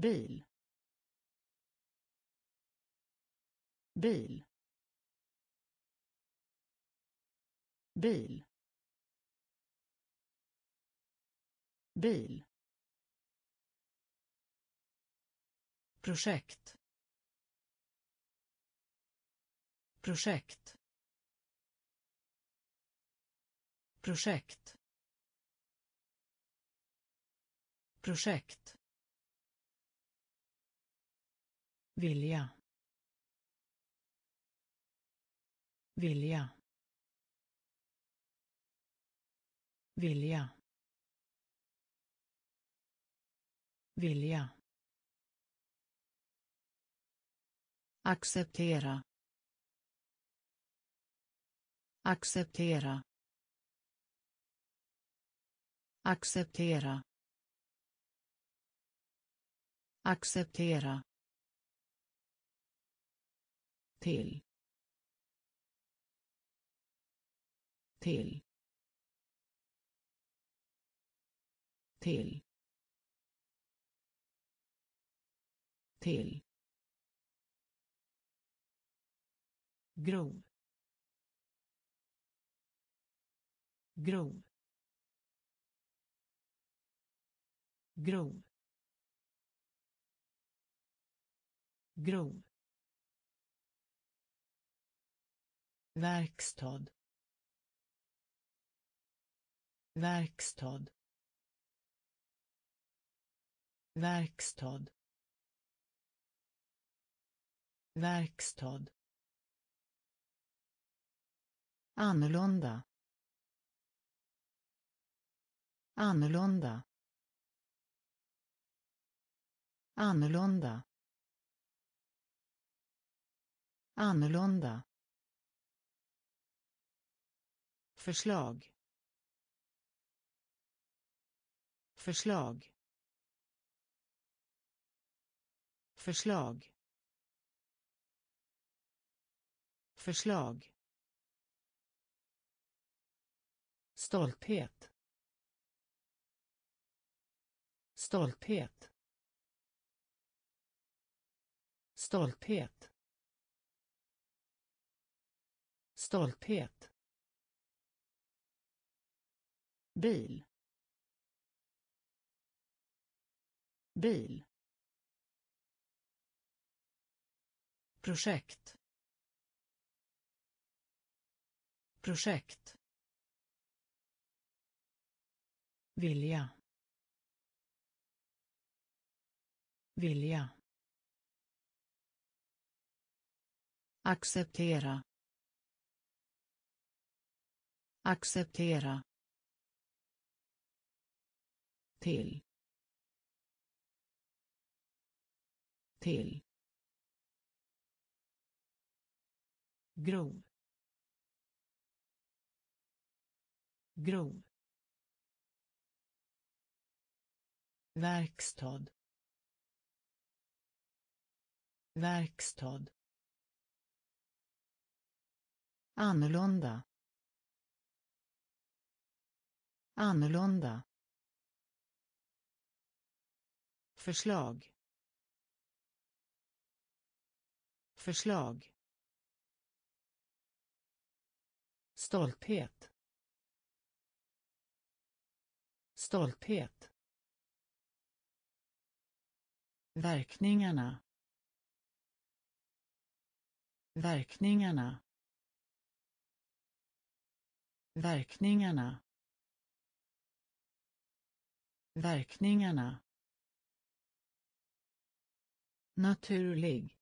bil, bil, bil, bil, projekt, projekt, projekt, projekt, vilja, vilja, vilja, vilja, acceptera, acceptera, acceptera, acceptera, till, till, till, till, grov, grov, grov, grov, verkstad, verkstad, verkstad, verkstad, annorlunda, annorlunda, annorlunda, annorlunda, förslag, förslag, förslag, förslag, stolthet, stolthet, stolthet, stolthet, bil, bil, projekt, projekt, vilja, vilja, acceptera, acceptera, till, till, grov, grov, verkstad, verkstad, annorlunda, annorlunda, förslag, förslag, stolthet, stolthet, verkningarna, verkningarna, verkningarna, verkningarna, naturlig,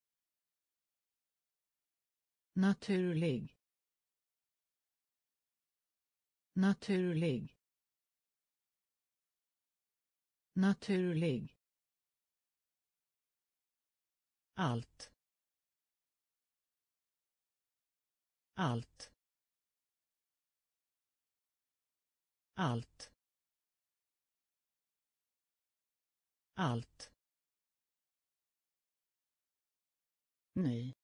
naturlig, naturlig, naturlig, allt, allt, allt, allt, ny,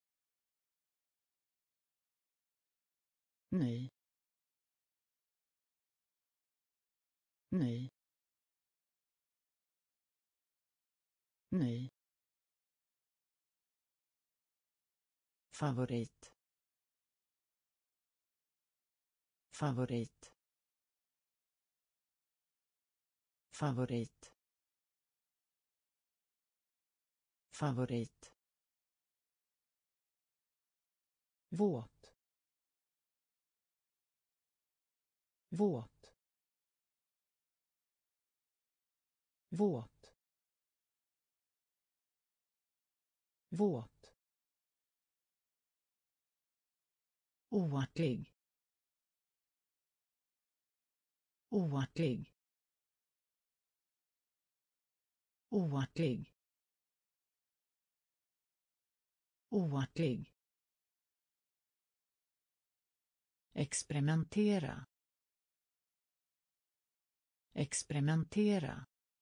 ny, ny, ny, favorit, favorit, favorit, favorit, våt, våt, våt, våt, oartlig, oartlig, oartlig, oartlig, experimentera, experimentera,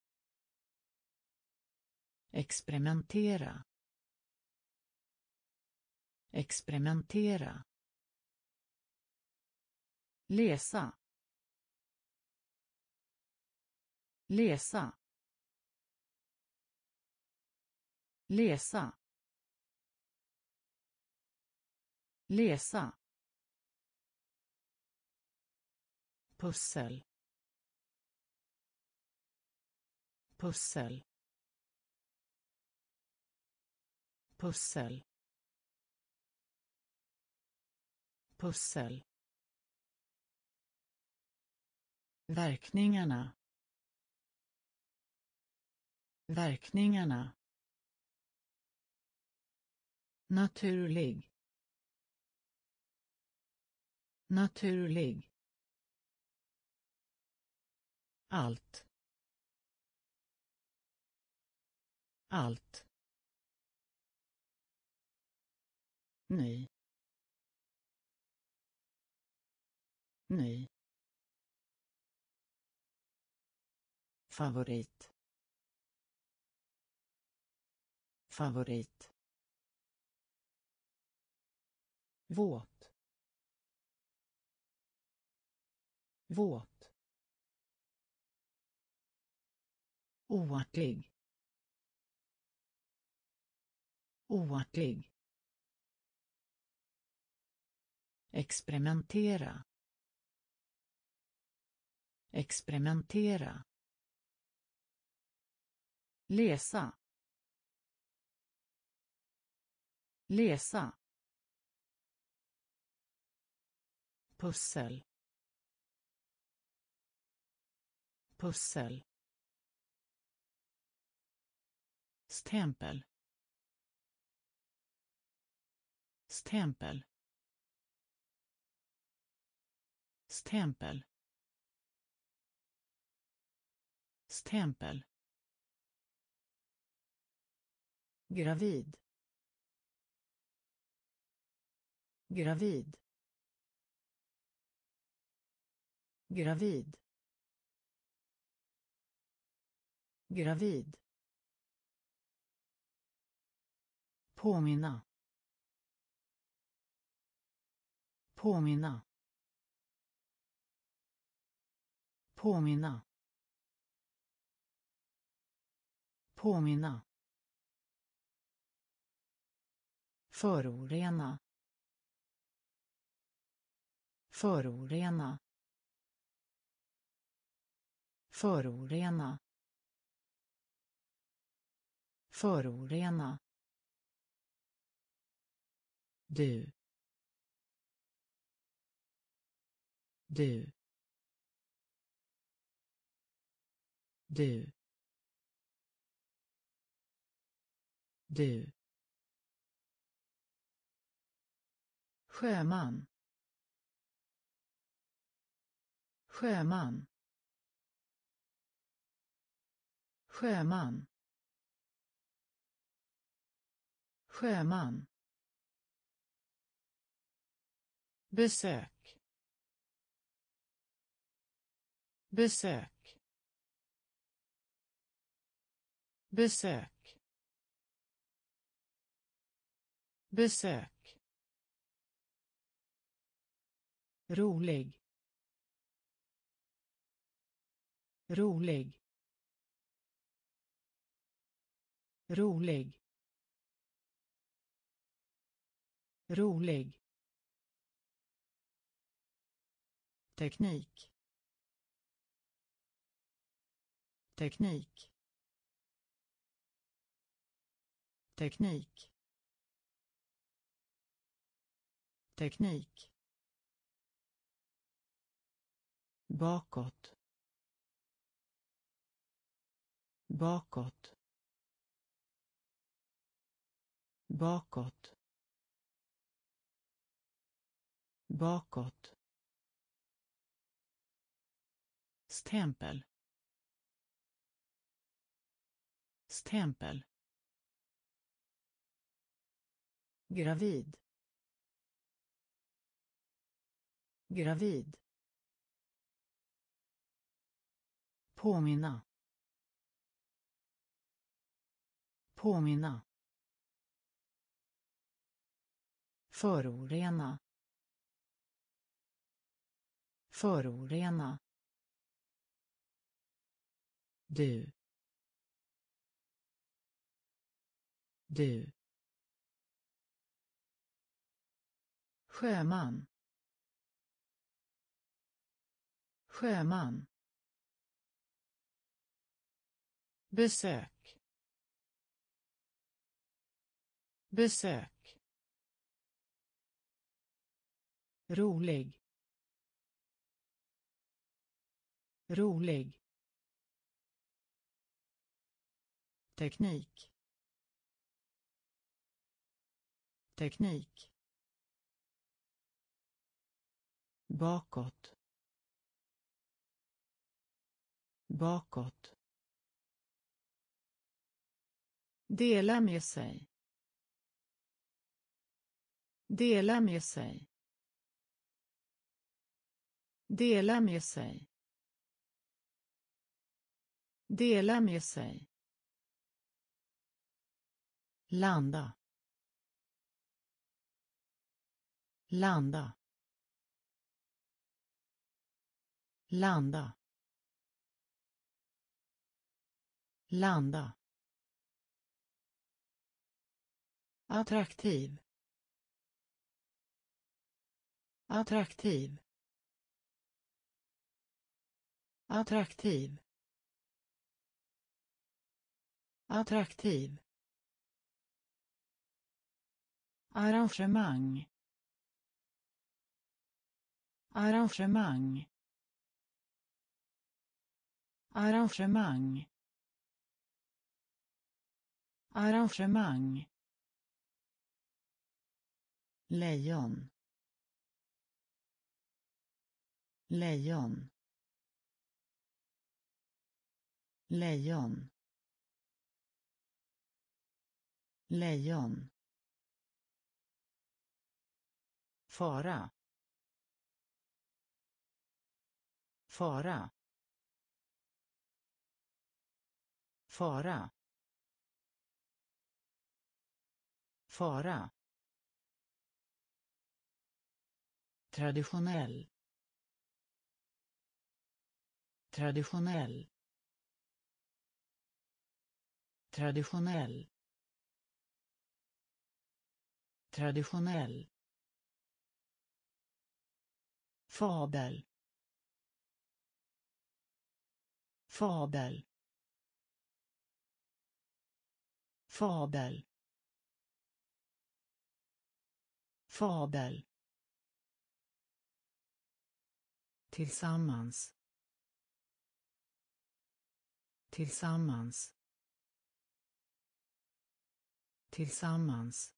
experimentera, experimentera, läsa, läsa, läsa, läsa, pussel, pussel, pussel, pussel, verkningarna, verkningarna, naturlig, naturlig, allt, allt, ny, ny, favorit, favorit, våt, våt, oartlig, oartlig, experimentera, experimentera, läsa, läsa, pussel, pussel, stämpel, stämpel, stämpel, stämpel, gravid, gravid, gravid, gravid, påminna, påminna, påminna, påminna, förorena, förorena, förorena, förorena, du, du, du, du, sjöman, sjöman, sjöman, sjöman, besök, besök, besök, besök, rolig, rolig, rolig, rolig, teknik, teknik, teknik, teknik, bakåt, bakåt, bakåt, bakåt, stämpel, stämpel, gravid, gravid, påminna, påminna, förorena, förorena, du, du, sjöman, sjöman, besök, besök, rolig, rolig, teknik, teknik, bakåt, bakåt, dela med sig, dela med sig, dela med sig, dela med sig, landa, landa, landa, landa, attraktiv, attraktiv, attraktiv, attraktiv, arrangemang, arrangemang, arrangemang, arrangemang, lejon, lejon, lejon, lejon, fara, fara, fara, fara, traditionell, traditionell, traditionell, traditionell, fabel, fabel, fabel, fabel, tillsammans, tillsammans, tillsammans,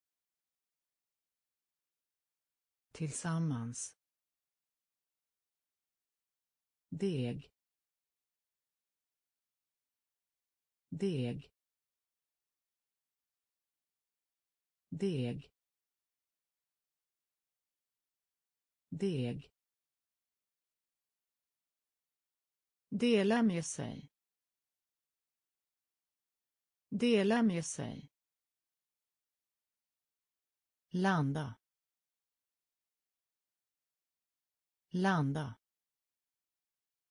tillsammans, deg, deg, deg, deg, dela med sig, dela med sig, landa, landa,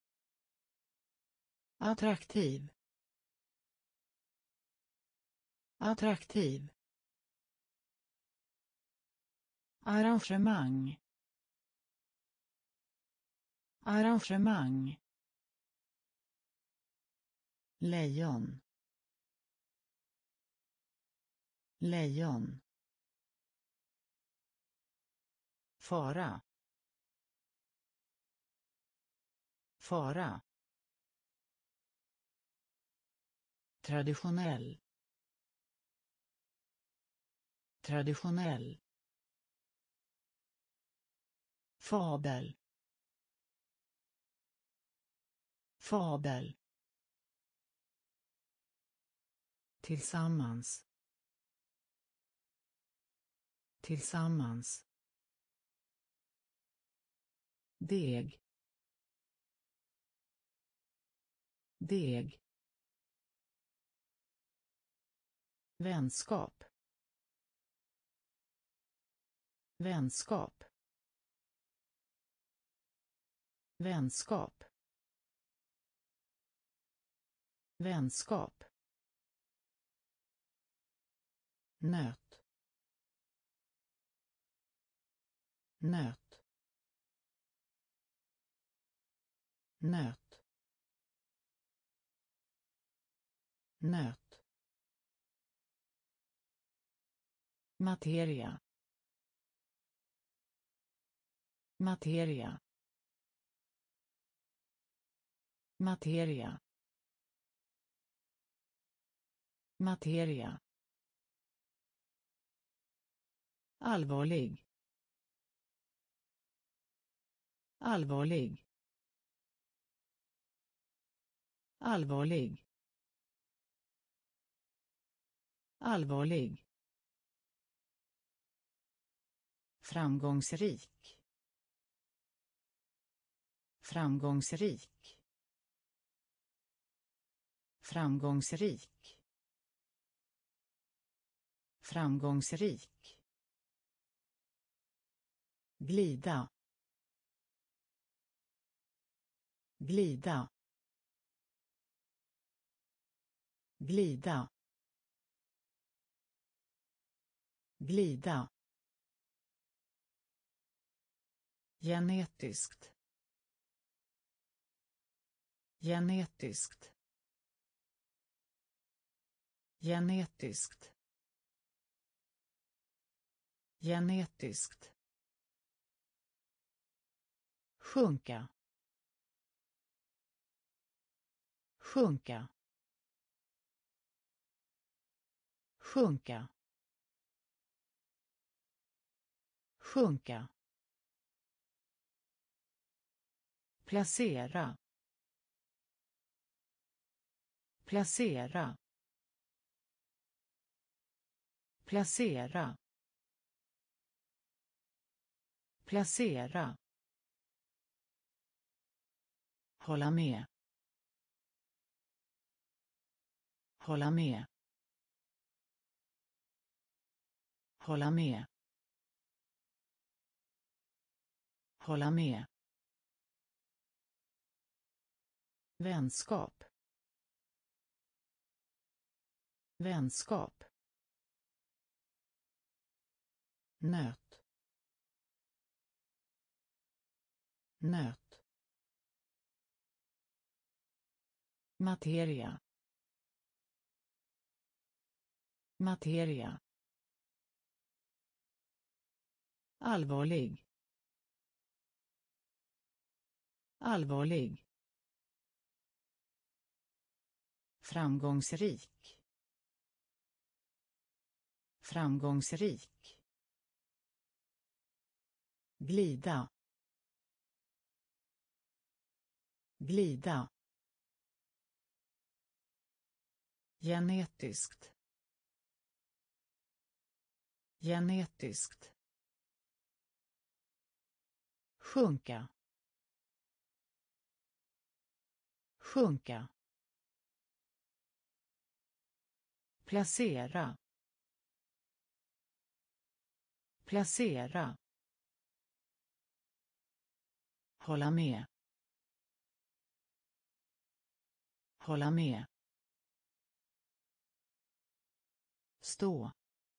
attraktiv, attraktiv, arrangemang, arrangemang, lejon, lejon, fara, fara, traditionell, traditionell, fabel, fabel, tillsammans, tillsammans, deg, deg, vänskap, vänskap, vänskap, vänskap, nöt, nöt, nöt, nöt, materia, materia, materia, materia, allvarlig, allvarlig, allvarlig, allvarlig, framgångsrik, framgångsrik, framgångsrik, framgångsrik, glida, glida, glida, glida, genetiskt, genetiskt, genetiskt, genetiskt, sjunka, sjunka, sjunka, sjunka, placera, placera, placera, placera, hålla med, hålla med, hålla med, hålla med, vänskap, vänskap, nöt, nöt, materia, materia, allvarlig, allvarlig, framgångsrik, framgångsrik, glida, glida, genetiskt, genetiskt, sjunka, sjunka, placera, placera, hålla med, hålla med, stå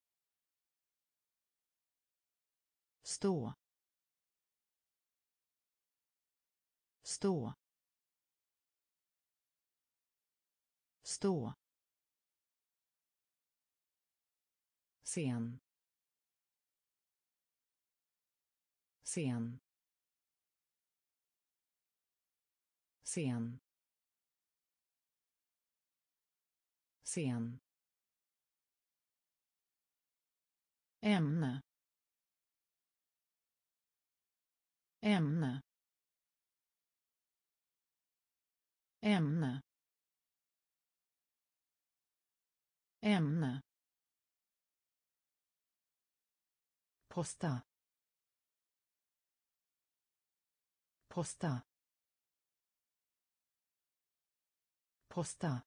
stå stå stå scen scen scen scen ämne ämne ämne ämne posta posta posta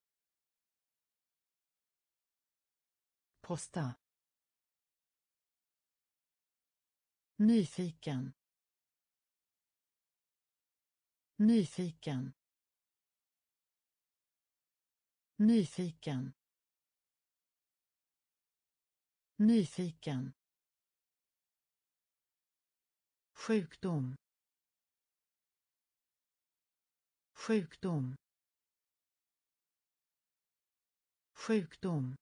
posta nyfiken nyfiken nyfiken nyfiken sjukdom sjukdom sjukdom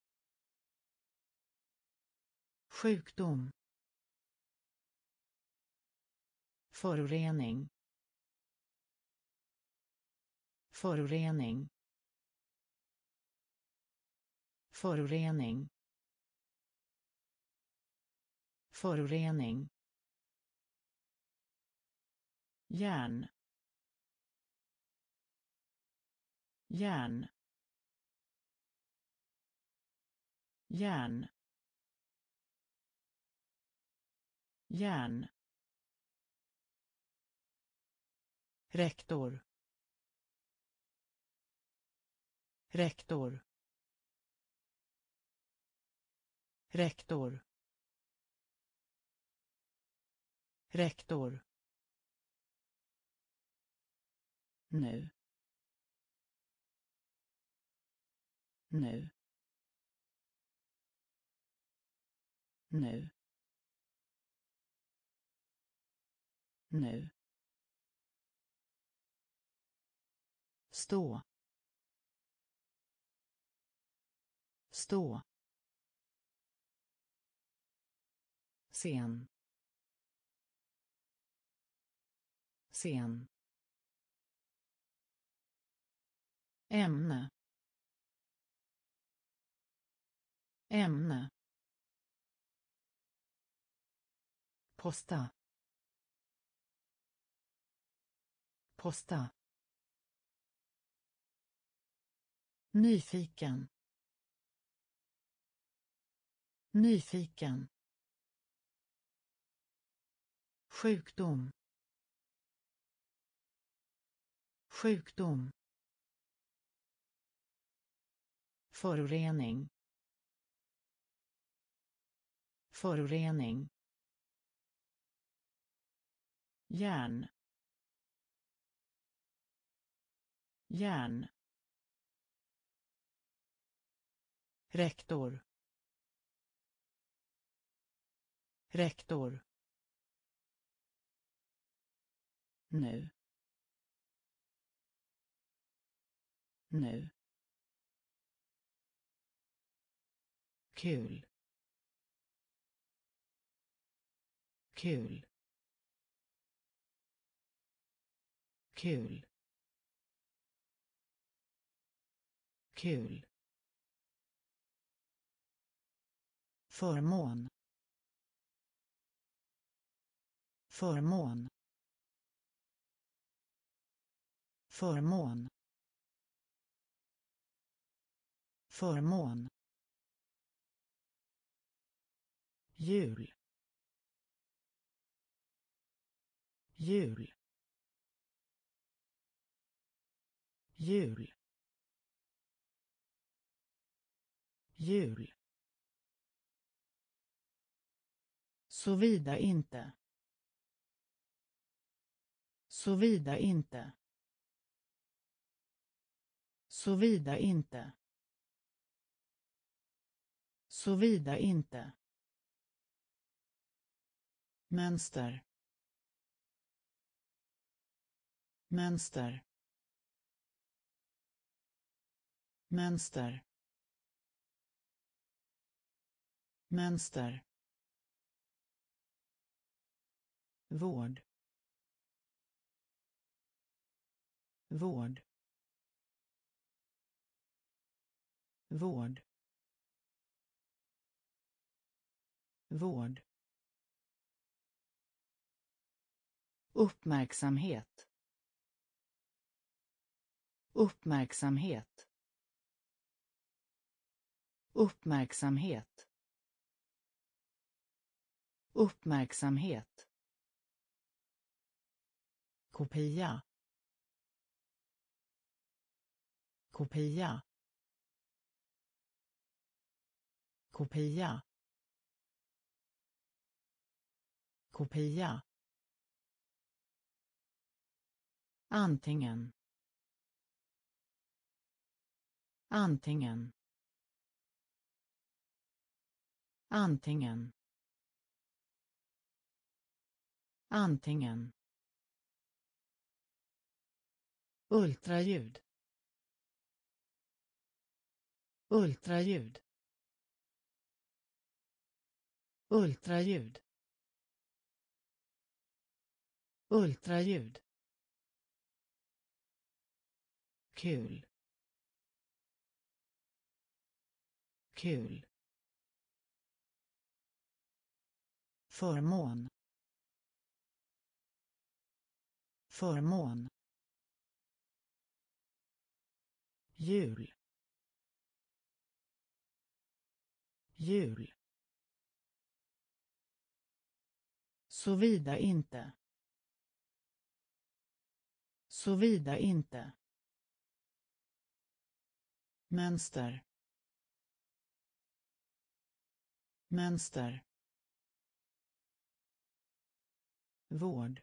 sjukdom förorening förorening förorening förorening järn järn järn järn rektor rektor rektor rektor nu nu nu nu stå stå scen scen ämne ämne posta posta nyfiken nyfiken sjukdom sjukdom förorening förorening järn järn rektor rektor nu nu kul kul kul kul förmån förmån förmån förmån jul jul jul jul såvida inte såvida inte såvida inte Såvida inte. Mönster. Mönster. Mönster. Mönster. Vård. Vård. Vård. Vård. Uppmärksamhet. Uppmärksamhet. Uppmärksamhet. Uppmärksamhet. Kopia. Kopia. Kopia. Kopia. Antingen. Antingen. Antingen. Antingen. Ultraljud. Ultraljud. Ultraljud. Ultraljud. Kul. Kul. Förmån. Förmån. Jul. Jul. Såvida inte. Såvida inte. Mönster. Mönster. Vård.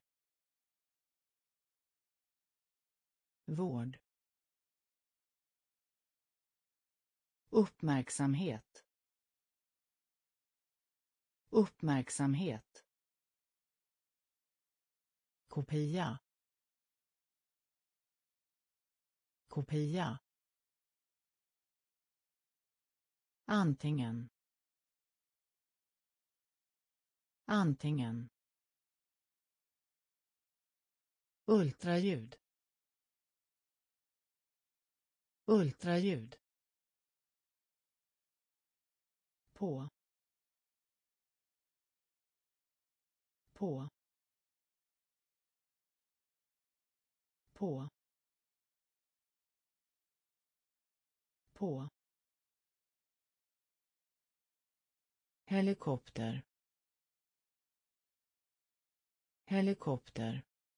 Vård. Uppmärksamhet. Uppmärksamhet. Kopia. Kopia. Antingen. Antingen. Ultraljud. Ultraljud. På. På. På. På. Helikopter. Helikopter.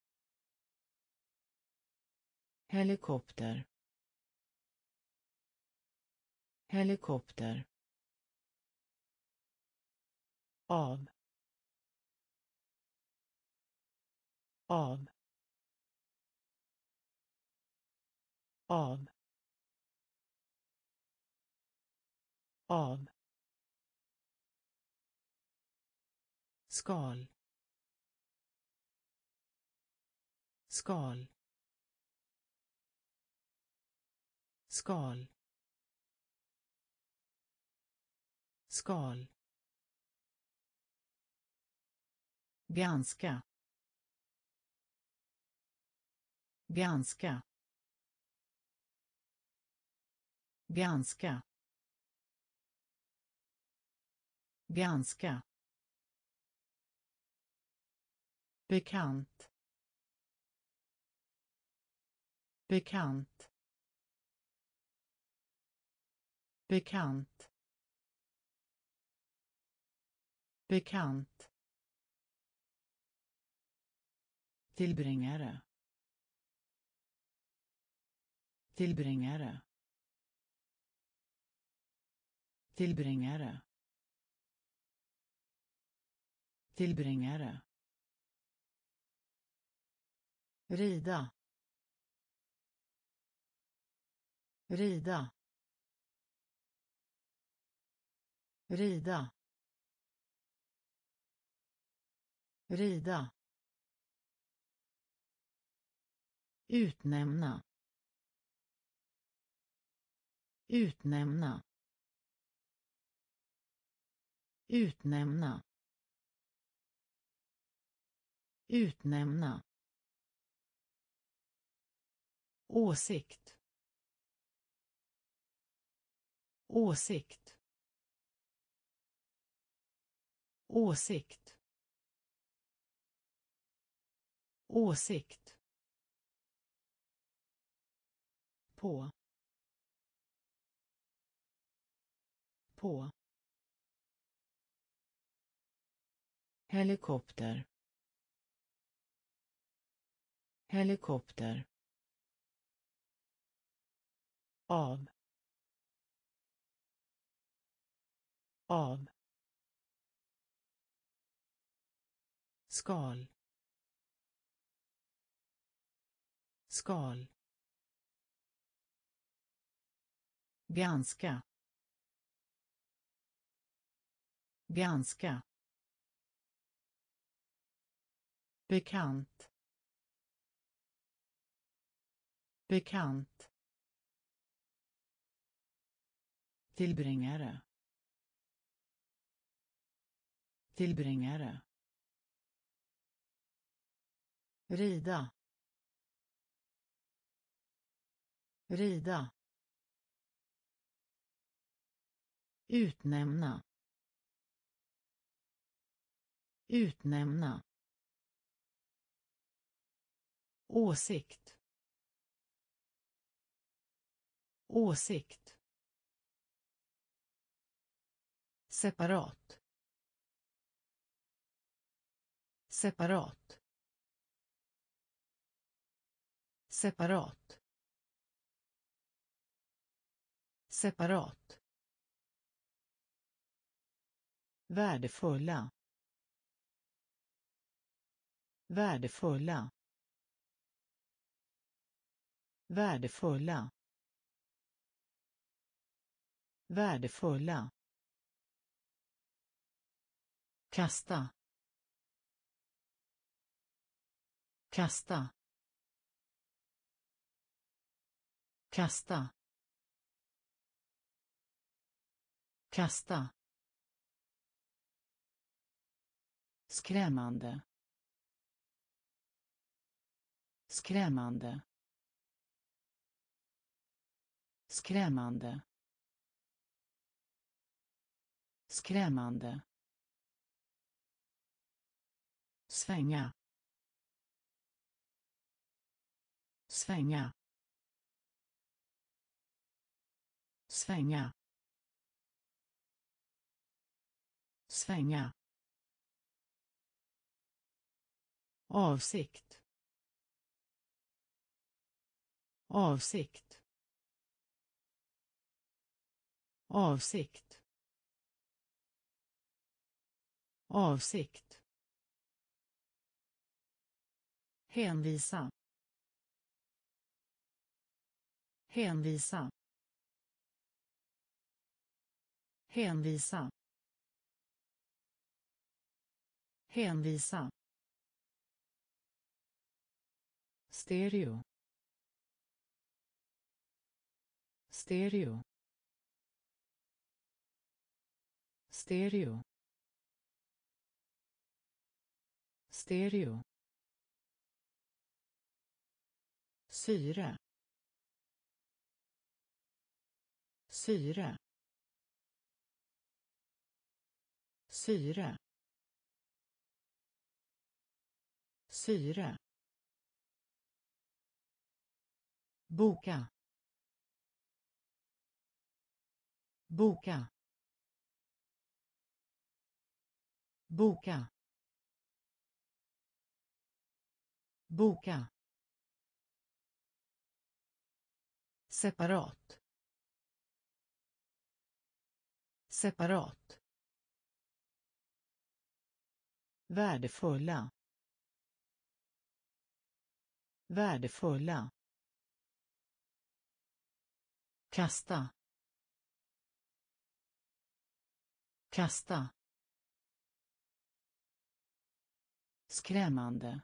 Helikopter. Helikopter. Av. Av. Av. Av. Skal. Skal. Skal. Skal. Ganska. Ganska. Ganska. Ganska. Bekant. Bekant. Bekant. Bekant. Tillbringare. Tillbringare. Tillbringare. Tillbringare. Rida. Rida. rida, rida, utnämna, utnämna, utnämna, utnämna, åsikt, åsikt, åsikt, åsikt, på, på, helikopter, helikopter, av, av, skal, skal, ganska, ganska, bekant, bekant, tillbringare, tillbringare, rida, rida, utnämna, utnämna, åsikt, åsikt, separat, separat, separat, separat, värdefulla, värdefulla, värdefulla, värdefulla, kasta, kasta, kasta, kasta, skrämmande, skrämmande, skrämmande, skrämmande, svänga, svänga, svänga, svänga, avsikt, avsikt, avsikt, avsikt, hänvisa, hänvisa, hänvisa, hänvisa, stereo, stereo, stereo, stereo, syre, syre, syre, syre, boka, boka, boka, boka, separat, separat, värdefulla, värdefulla, kasta, kasta, skrämmande,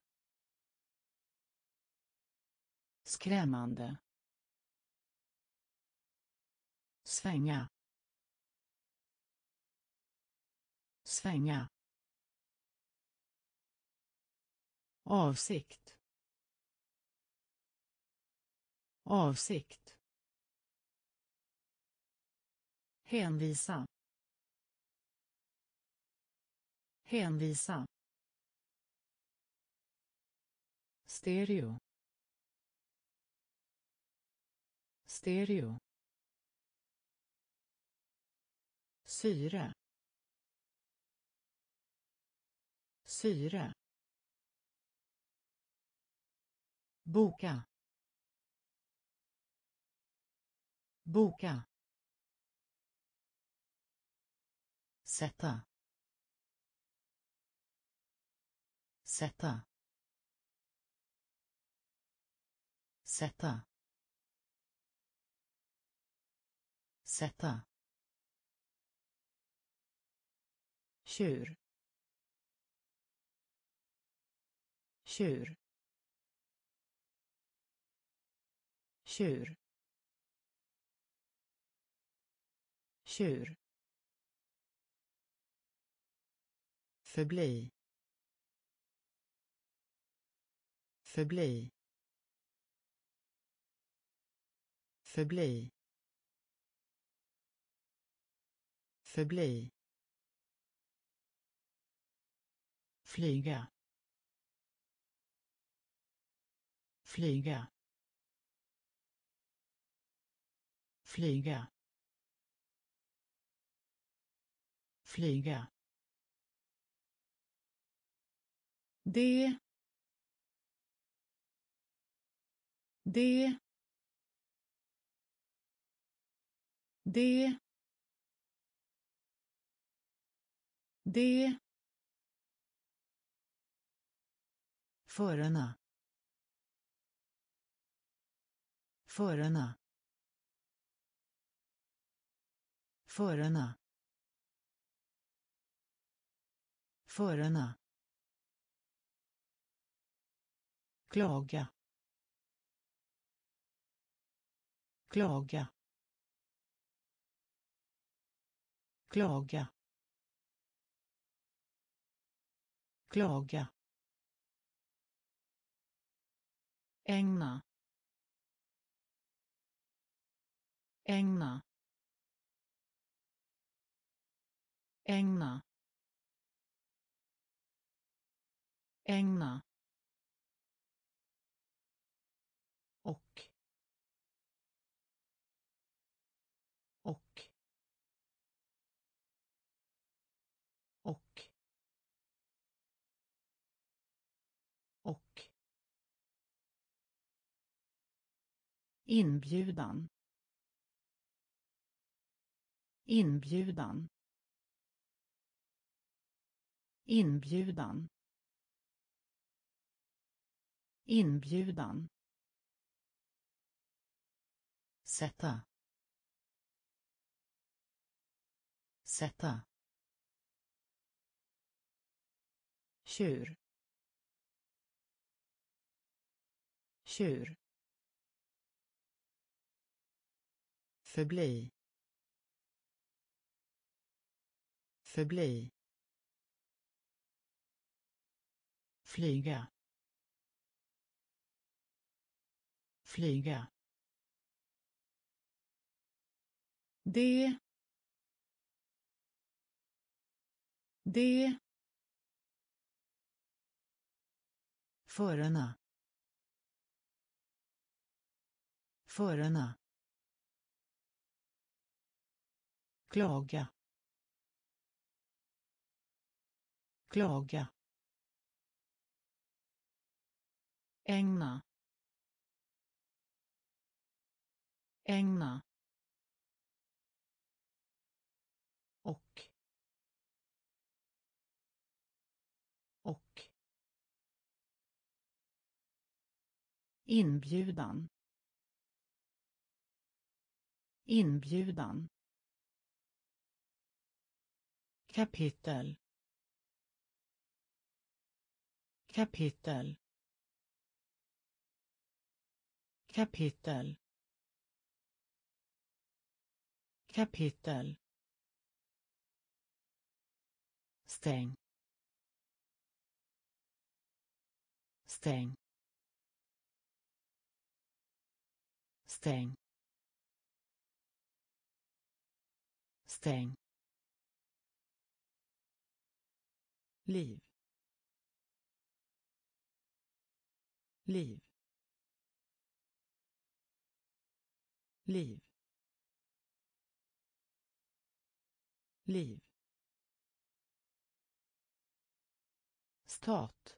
skrämmande, svänga, svänga, avsikt, avsikt, hänvisa, hänvisa, stereo, stereo, syre, syre, boka, boka, sätta, sätta, sätta, sätta, tjur, tjur, tjur, tjur, förbli, förbli, förbli, förbli, flyga, flyga, flyga, flyga, det, det, det, det, förarna, förarna, förarna, förarna, klaga, klaga, klaga, klaga, ägna, ägna, ägna, ägna, och, och, och, och, inbjudan, inbjudan, inbjudan, inbjudan, sätta, sätta, tjur, tjur, förbli, förbli, flyga, flyga, det, det, förarna, förarna, klaga, klaga, ägna, ägna, och, och, inbjudan, inbjudan, kapitel kapitel kapitel kapitel stäng stäng stäng stäng liv liv liv liv stat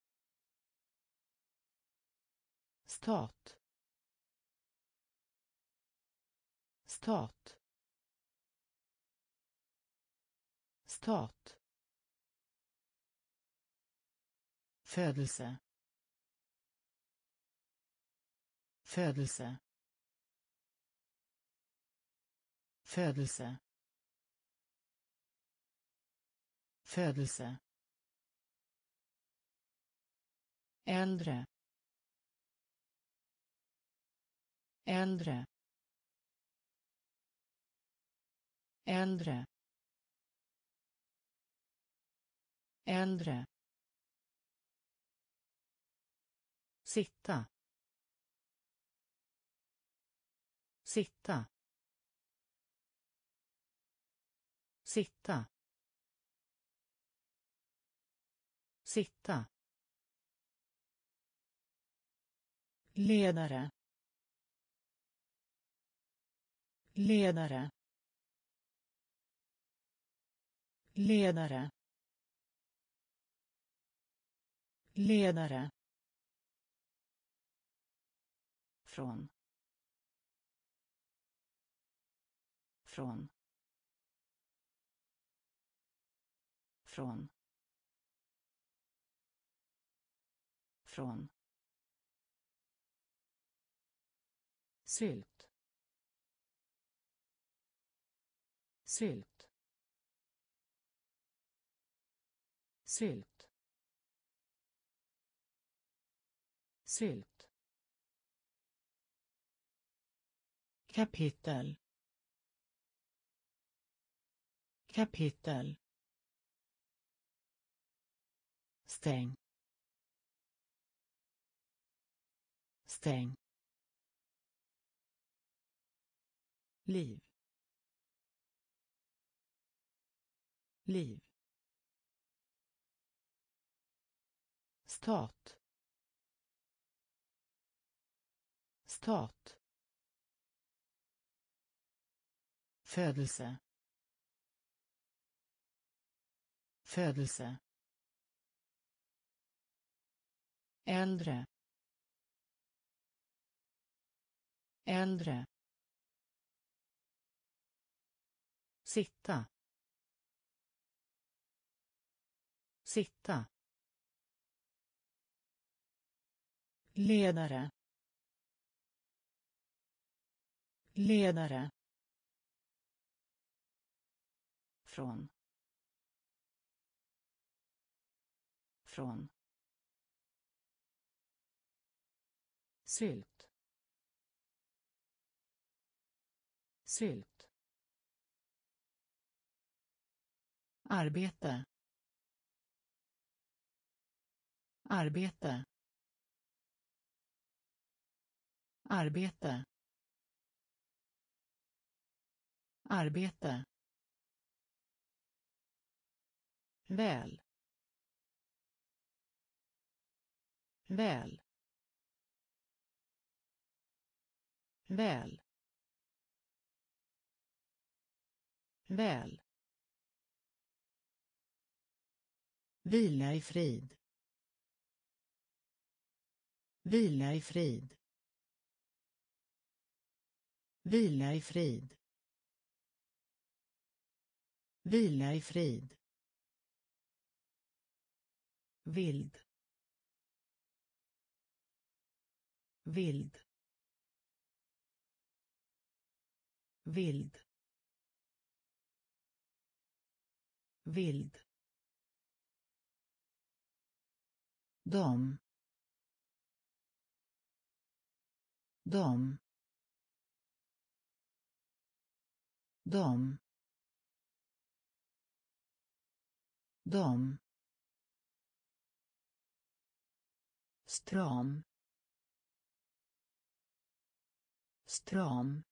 stat stat stat födelse födelse födelse födelse äldre äldre äldre äldre sitta sitta sitta sitta ledare ledare ledare ledare från från från från sylt sylt sylt sylt kapitel kapitel stäng stäng liv liv stat stat födelse födelse äldre äldre sitta sitta ledare ledare från från sylt sylt arbete arbete arbete arbete väl väl väl väl vila i frid vila i frid vila i frid vila i frid vild vild vild vild, de, de, de, de, stram, stram,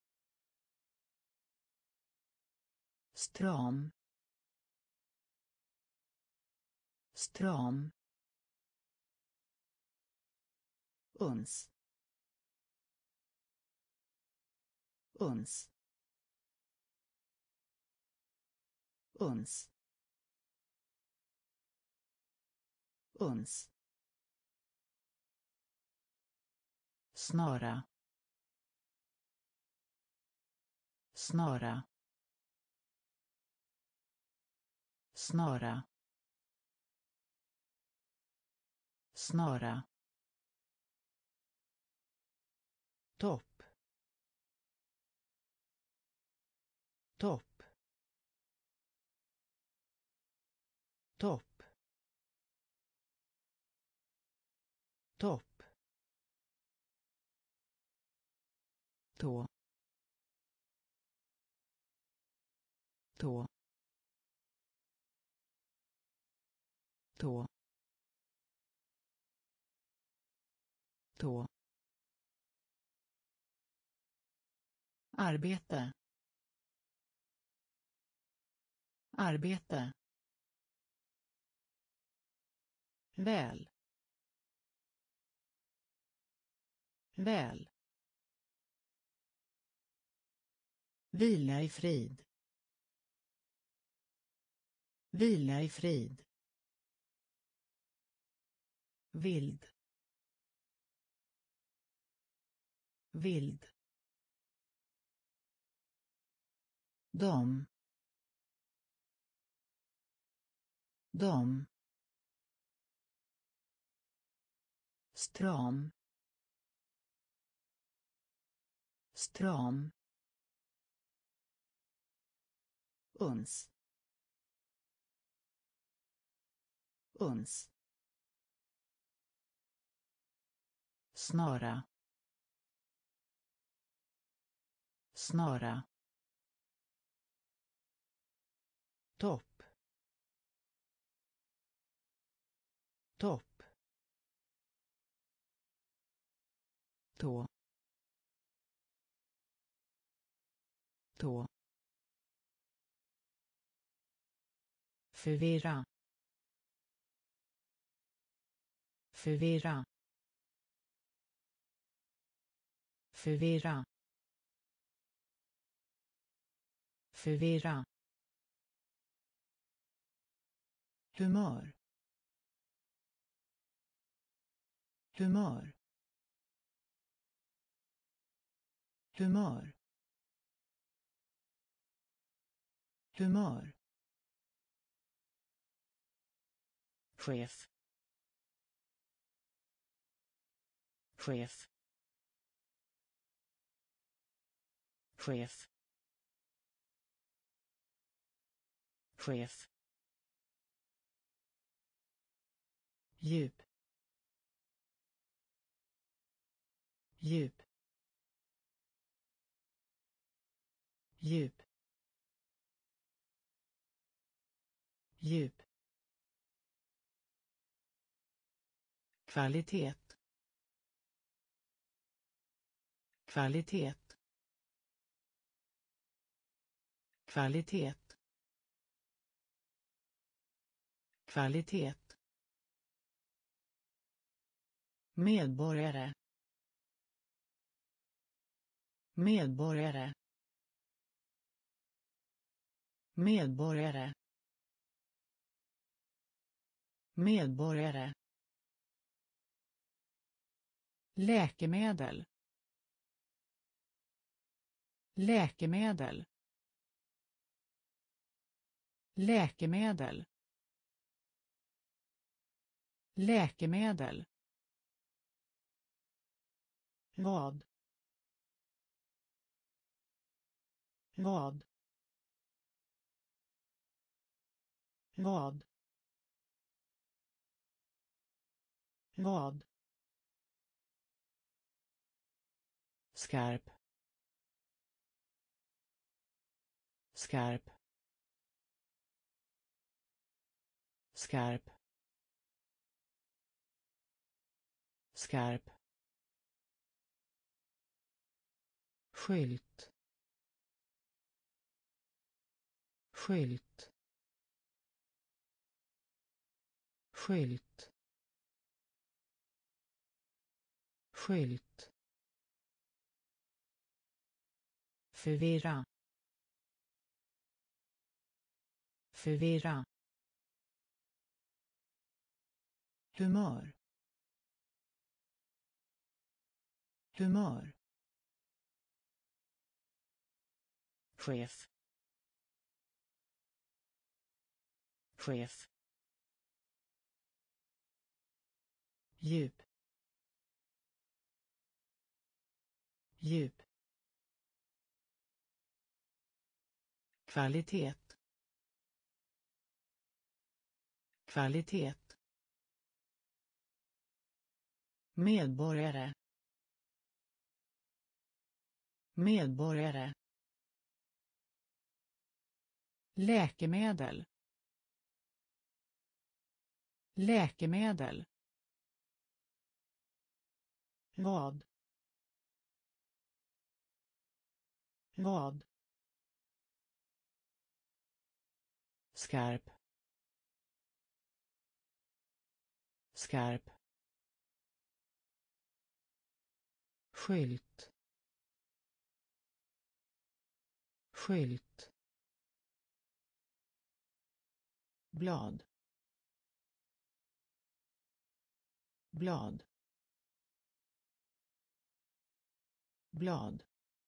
stram, stram, uns, uns, uns, uns, snara, snara, snara, snara, topp, topp, topp, topp, tå, tå, tå, tå, arbete, arbete, väl, väl, vila i frid, vila i frid, vild, vild, de, stram, stram, uns, uns, snara, snara, topp, topp, tå, tå, förvirra, förvirra, förvirra, förvirra, humör, humör, humör, humör, chef, chef, chef, chef, djup, djup, djup, djup, kvalitet, kvalitet, kvalitet, kvalitet, medborgare, medborgare, medborgare, medborgare, läkemedel, läkemedel, läkemedel, läkemedel, vad, vad, vad, vad, skarp, skarp, skarp, skarp, skylt, skylt, skylt, skylt, förvirra, förvirra, humör, humör, chef, chef, djup, djup, kvalitet, kvalitet, medborgare, medborgare, läkemedel, läkemedel, vad, vad, skarp, skarp, skylt, skylt, blad, blad, blad,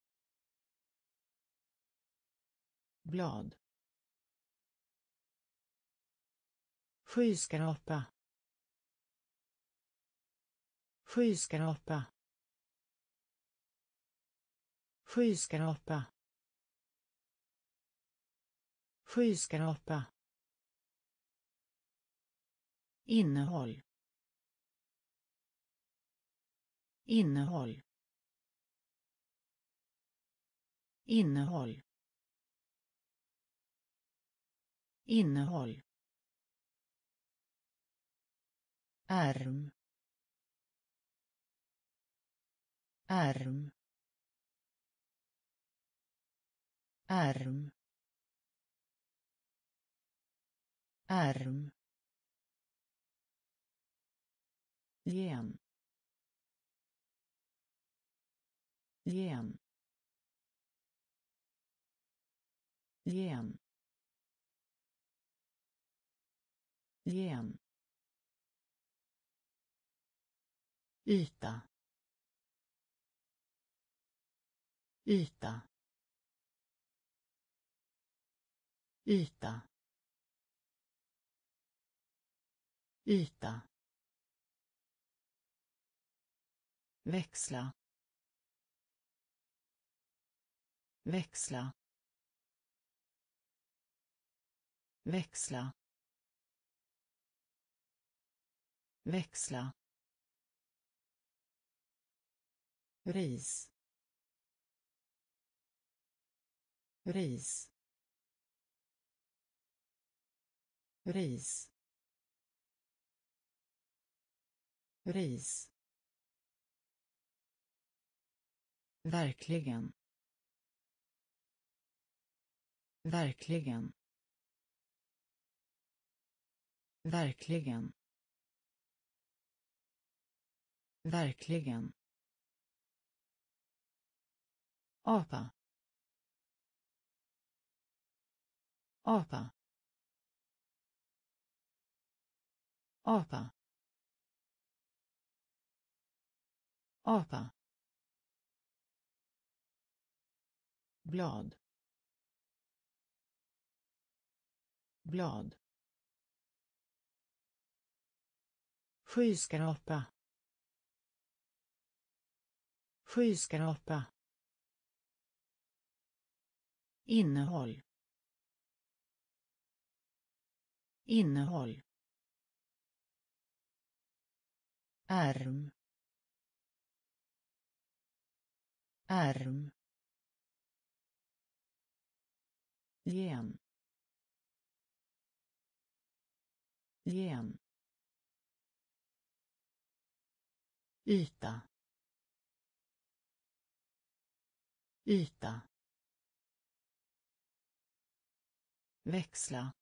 blad, skyskrapa, skyskrapa, skyskrapa, skyskrapa, innehåll, innehåll, innehåll, innehåll, arm, arm, arm, arm, gen, gen, gen, gen, yta, yta, yta, yta, växla, växla, växla, växla, ris, ris, ris, ris, verkligen, verkligen, verkligen, verkligen, apa, apa, apa, apa, blad, blad, skyskrapa, skyskrapa, innehåll, innehåll, ärm, ärm, gen, gen, yta, yta, växla,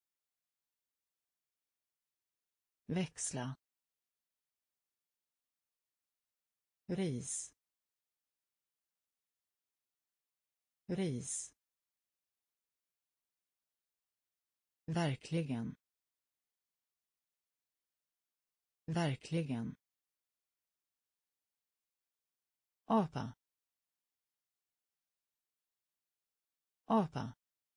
växla, ris, ris, verkligen, verkligen, apa, apa,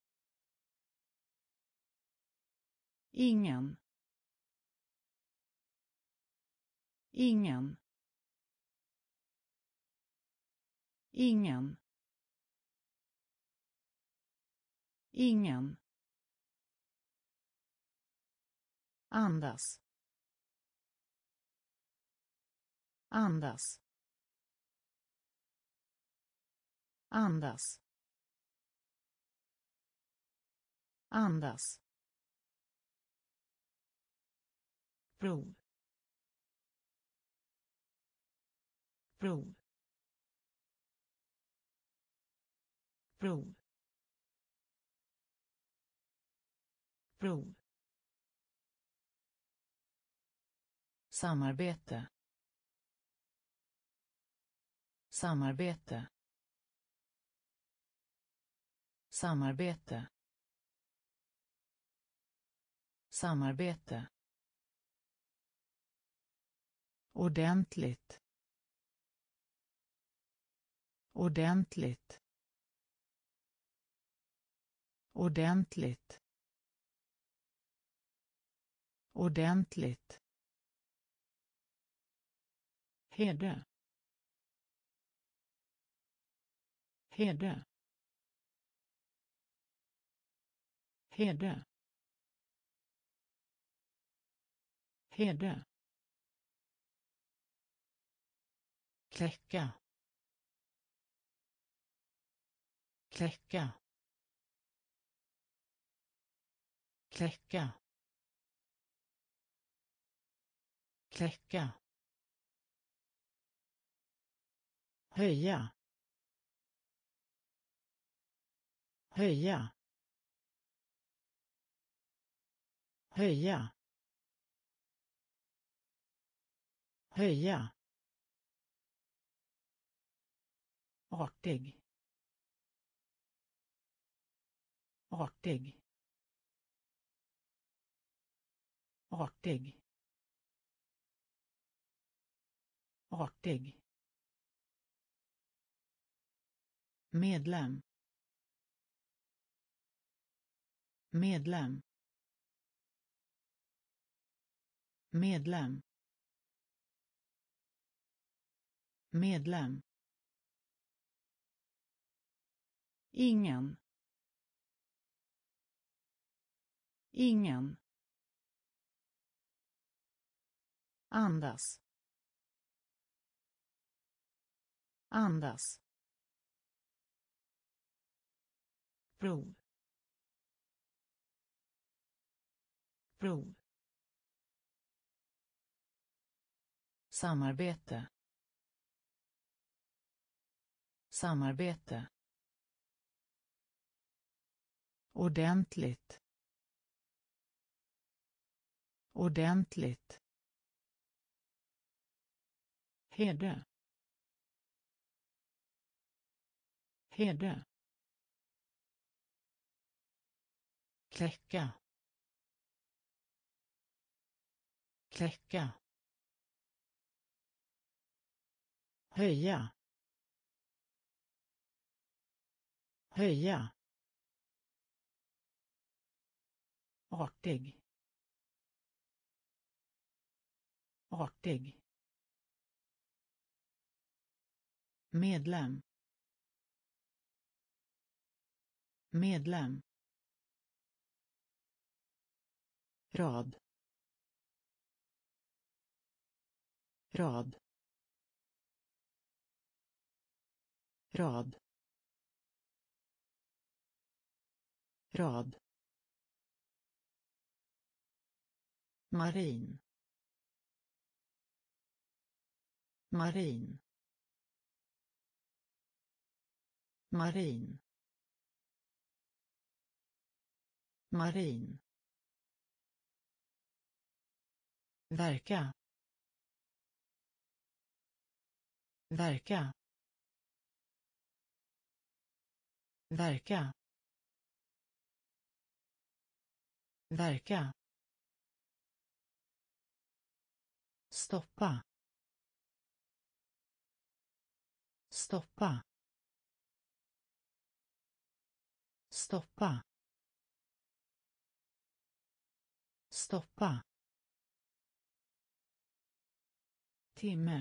ingen, ingen, ingen, ingen, andas, andas, andas, andas, prov, prov, prov, prov, samarbete, samarbete, samarbete, samarbete, ordentligt, ordentligt, ordentligt, ordentligt, herde, herde, herde, herde, kläcka, kläcka, kläcka, kläcka, höja, höja, höja, höja, artig, artig, artig, artig, medlem, medlem, medlem, medlem, ingen, ingen, andas, andas, prov, prov, samarbete, samarbete, ordentligt, ordentligt, herde, herde, kläcka, kläcka, höja, höja, artig, artig, medlem, medlem, rad rad rad rad marin marin marin marin verka verka verka verka stoppa stoppa stoppa stoppa timme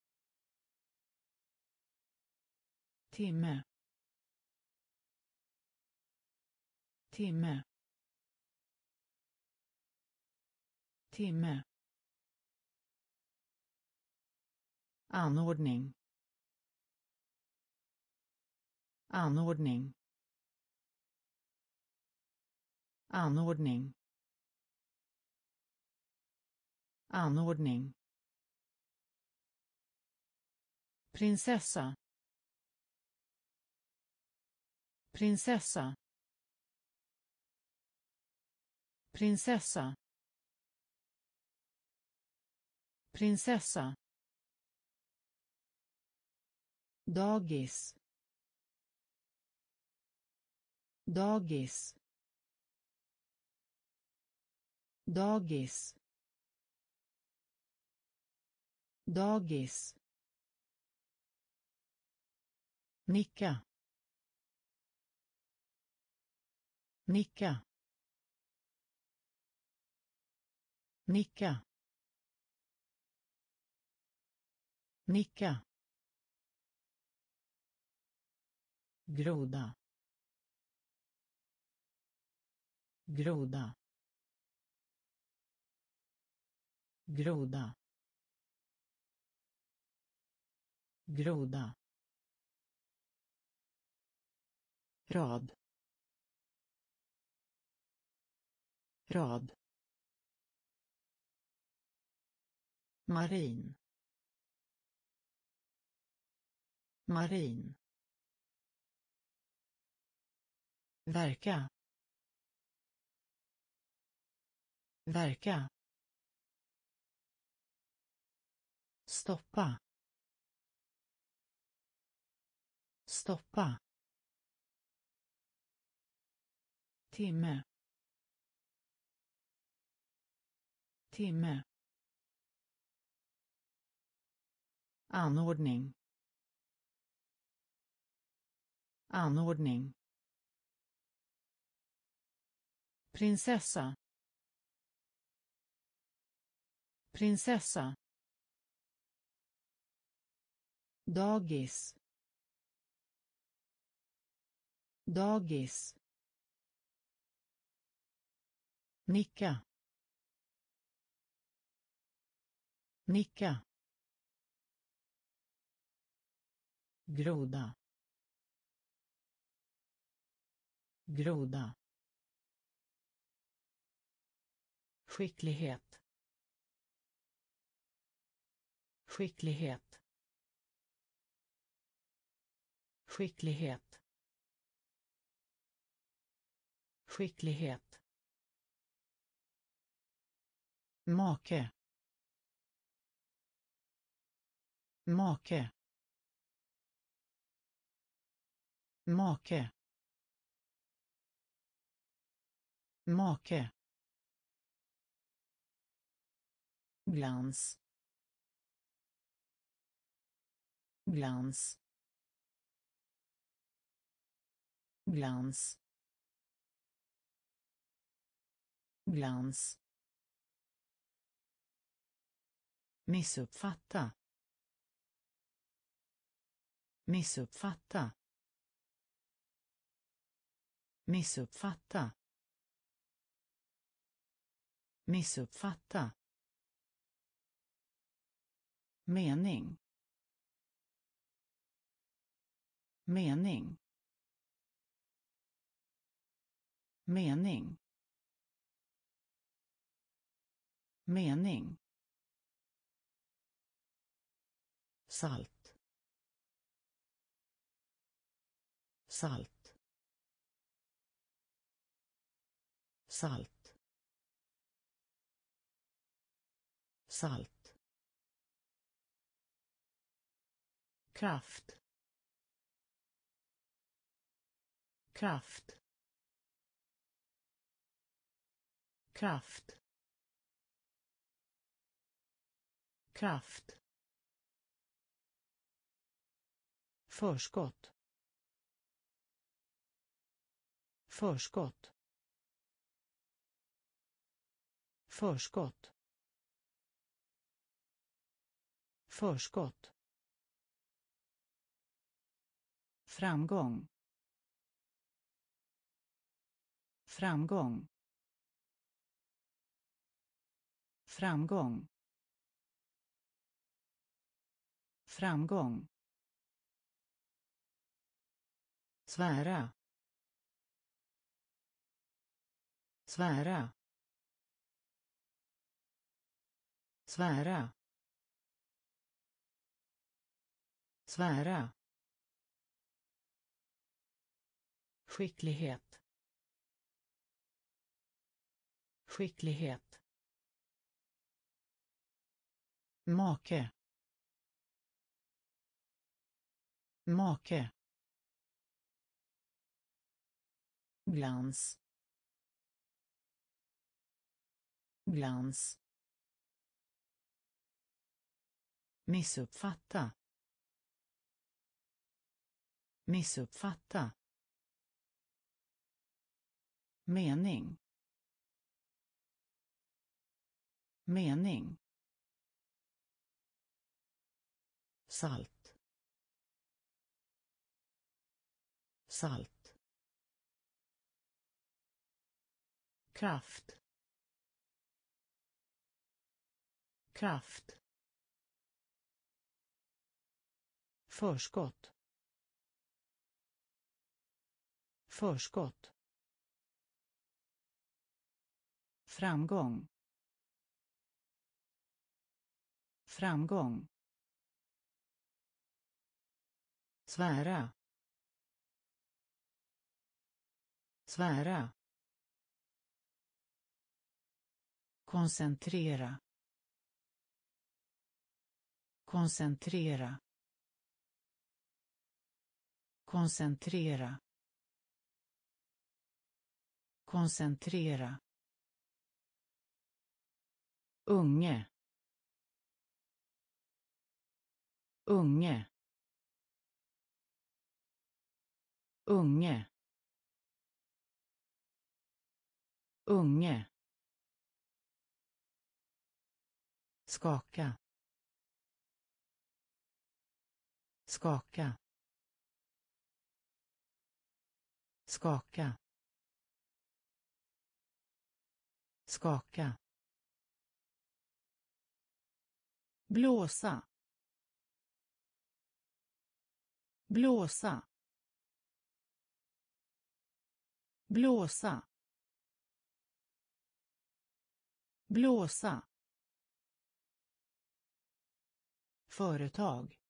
timme timme timme anordning anordning anordning anordning prinsessa prinsessa prinsessa prinsessa dagis dagis dagis dagis nicka nicka nicka nicka groda groda groda groda rad rad marin marin verka verka stoppa stoppa timme timme anordning anordning prinsessa prinsessa dagis dagis nicka nicka groda groda skicklighet skicklighet skicklighet skicklighet make make make make glans glans glans glans missuppfatta missuppfatta missuppfatta Missuppfatta. Mening. Mening. Mening. Mening. Salt. Salt. Salt. Salt. Kraft. Kraft. Kraft. Kraft. Förskott. Förskott. Förskott. Förskott. Framgång. Framgång. Framgång. Framgång. Svära. Svära. Svära. Svära. Skicklighet. Skicklighet. Make. Make. Glans. Glans. Missuppfatta. Missuppfatta. Mening. Mening. Salt. Salt. Kraft. Kraft. Förskott. Förskott. Framgång. Framgång. Svära. Svära. Koncentrera. Koncentrera. Koncentrera. Koncentrera. Unge. Unge. Unge. Unge. Skaka. Skaka. Skaka. Skaka. Blåsa. Blåsa. Blåsa. Blåsa. Företag.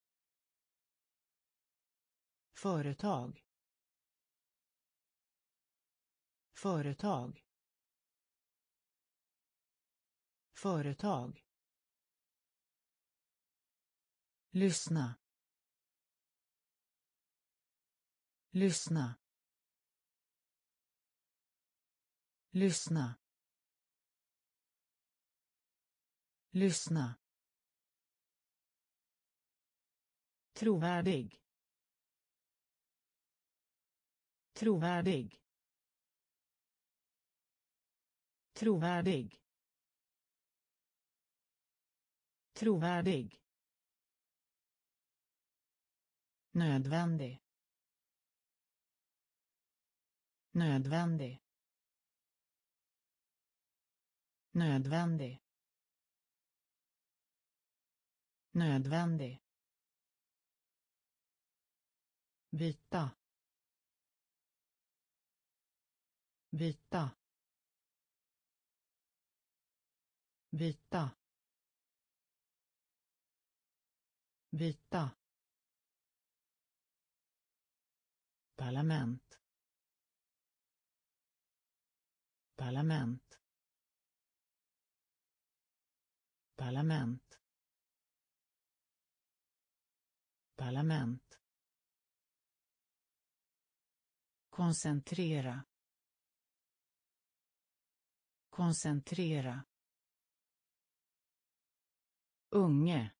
Företag. Företag. Företag. Lyssna. Lyssna. Lyssna. Lyssna. Trovärdig. Trovärdig. Trovärdig. Trovärdig. Nödvändig. Nödvändig. nödvändig, nödvändig, byta, byta, byta, byta, parlament, parlament, parlament, parlament, koncentrera, koncentrera, unge,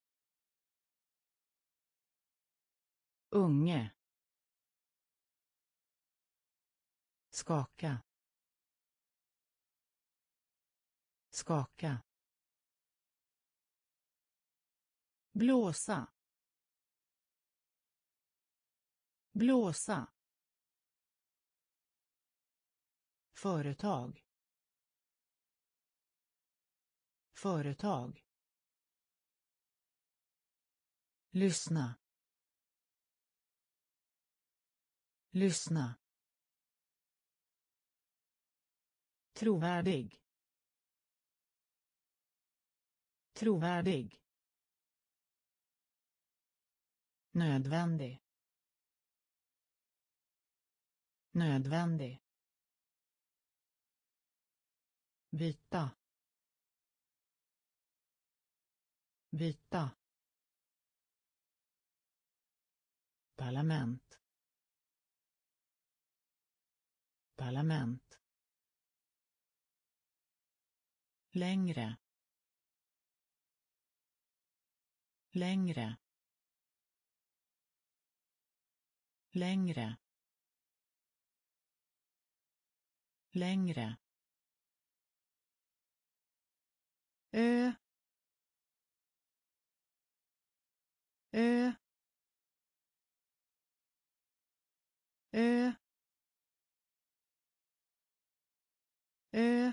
unge, skaka, skaka, blåsa, blåsa, företag, företag, lyssna, lyssna, trovärdig, trovärdig, nödvändig, nödvändig, byta, byta, parlament, parlament, längre, längre, längre, längre, ö, ö, ö, ö,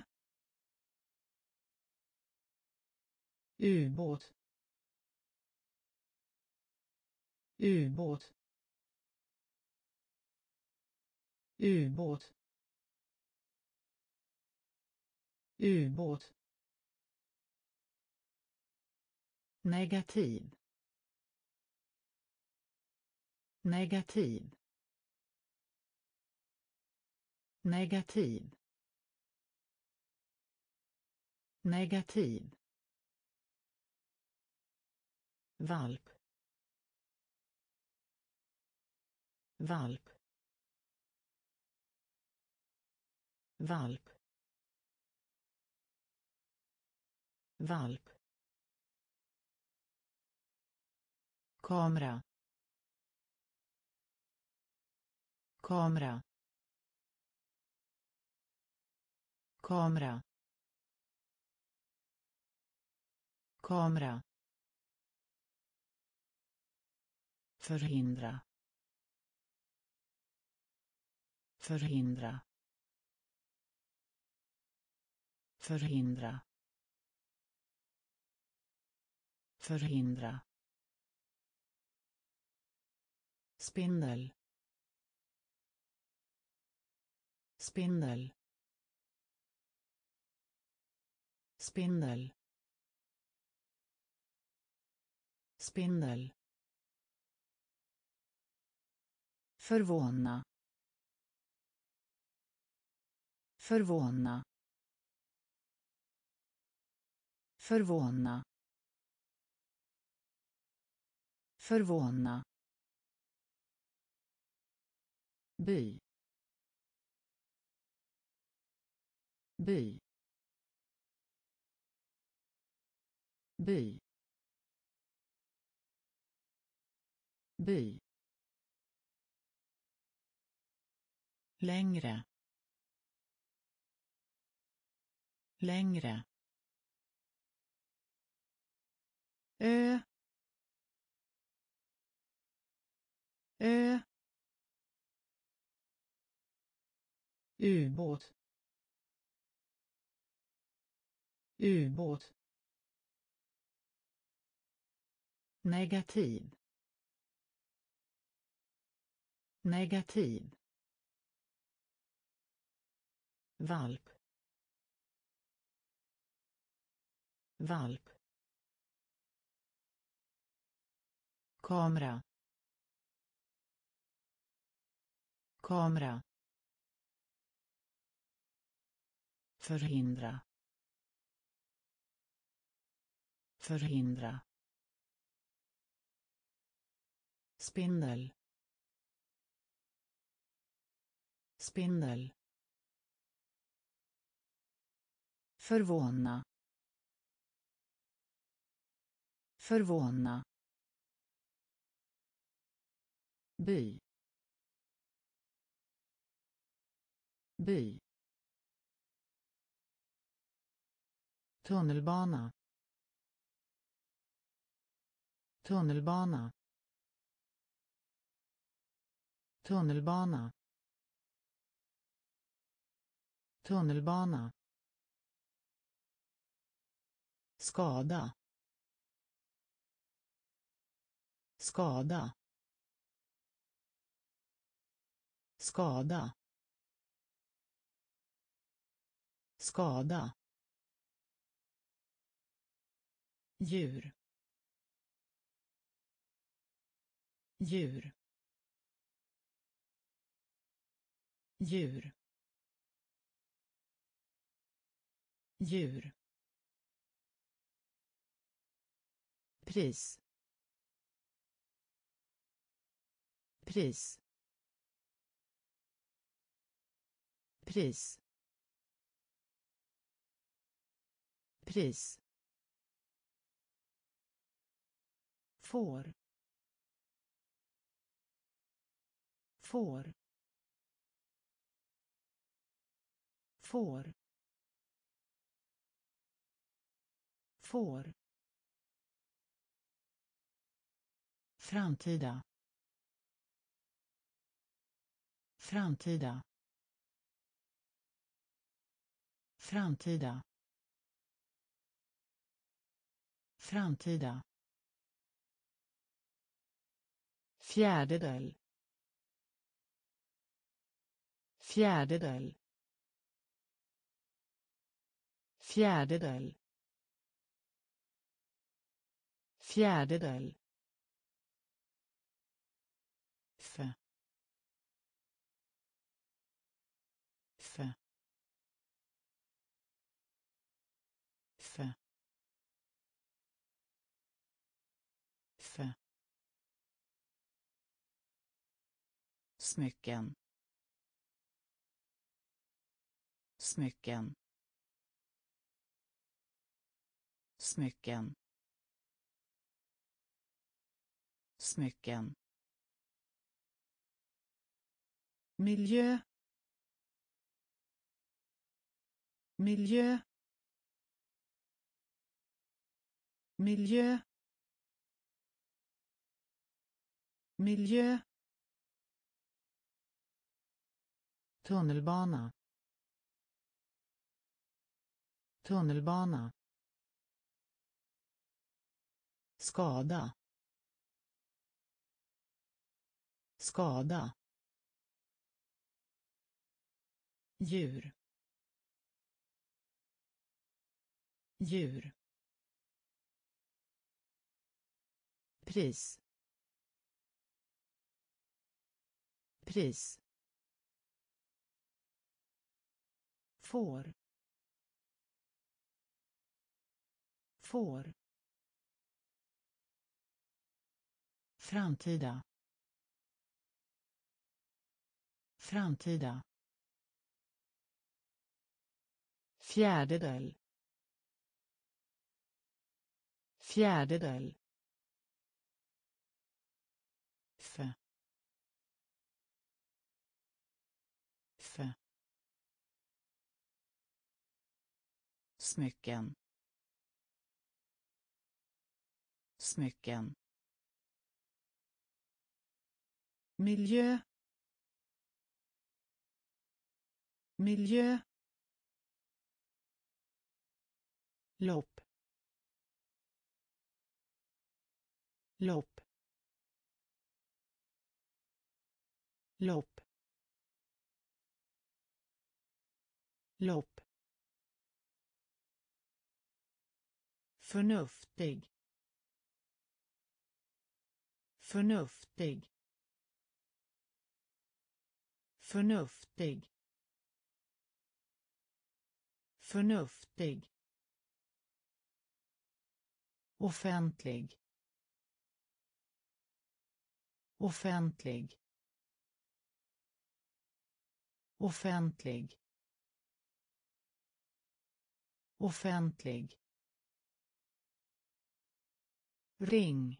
ubåt, ubåt, ubåt, ubåt, negativ, negativ, negativ, negativ, valp, valp, valp, valp, kamera, kamera, kamera, kamera, förhindra, förhindra, förhindra, förhindra, spindel, spindel, spindel, spindel, förvåna, förvåna, förvåna, förvåna, by, by, by, by, längre, längre, ö, ö, ubåt, ubåt, negativ, negativ, valp, valp, kamera, kamera, förhindra, förhindra, spindel, spindel, förvåna, förvåna, by, by, tunnelbana, tunnelbana, tunnelbana, tunnelbana, skada, skada, skada, skada, djur, djur, djur, djur, pris, pris, pris, pris, får, får, får, får, framtida, framtida, framtida, framtida, fjärdedel, fjärdedel, fjärdedel, fjärdedel, f, f, f, f, smycken, smycken, smycken, smycken, miljö, miljö, miljö, miljö, tunnelbana, tunnelbana, skada, skada, djur, djur, pris, pris, får, får, framtida, framtida, fjärdedel, fjärdedel, f, f, smycken, smycken, miljö, miljö, lopp, lopp, lopp, lopp, förnuftig, förnuftig, förnuftig, förnuftig, offentlig, offentlig, offentlig, offentlig, ring,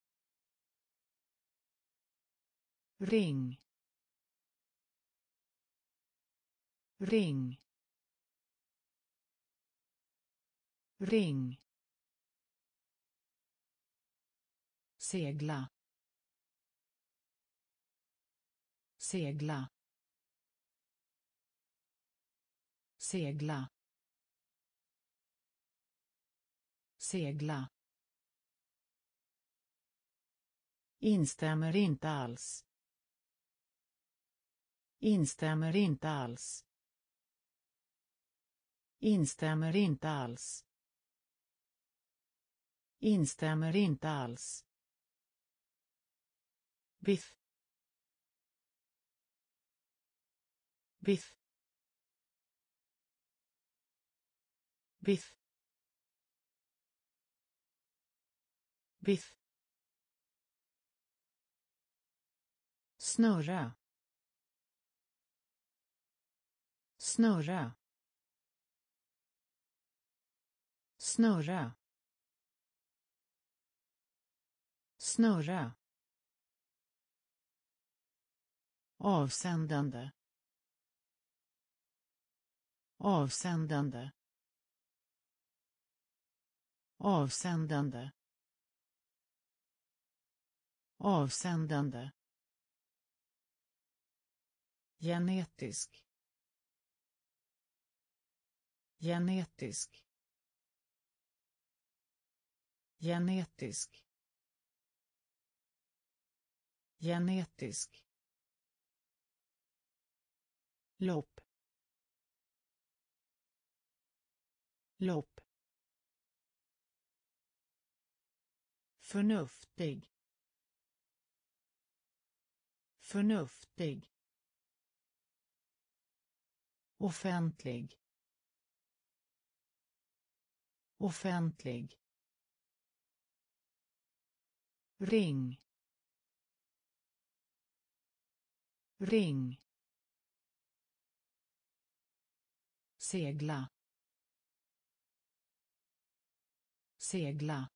ring, ring, ring, segla, segla, segla, segla, instämmer inte alls, instämmer inte alls, instämmer inte alls, instämmer inte alls, biff, biff, biff, biff, snurra, snurra, snurra, snurra, avsändande, avsändande, avsändande, avsändande, genetisk, genetisk, genetisk, genetisk, lopp, lopp, förnuftig, förnuftig, offentlig, offentlig, ring, ring, segla, segla,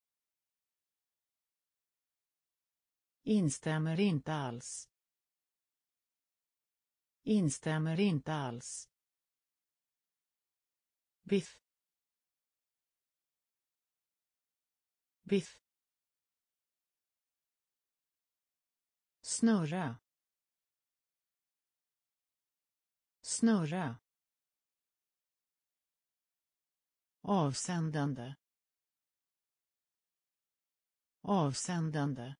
instämmer inte alls, instämmer inte alls, biff, biff, snurra, snurra, avsändande, avsändande,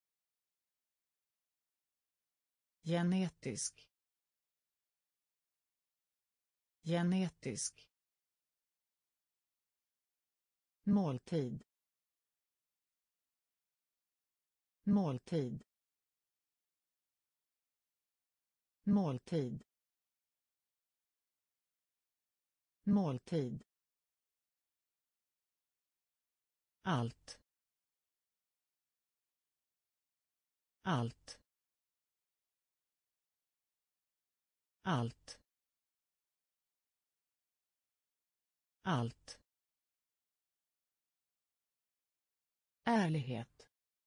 genetisk, genetisk, måltid, måltid, måltid, måltid, allt, allt, allt, allt, ärlighet,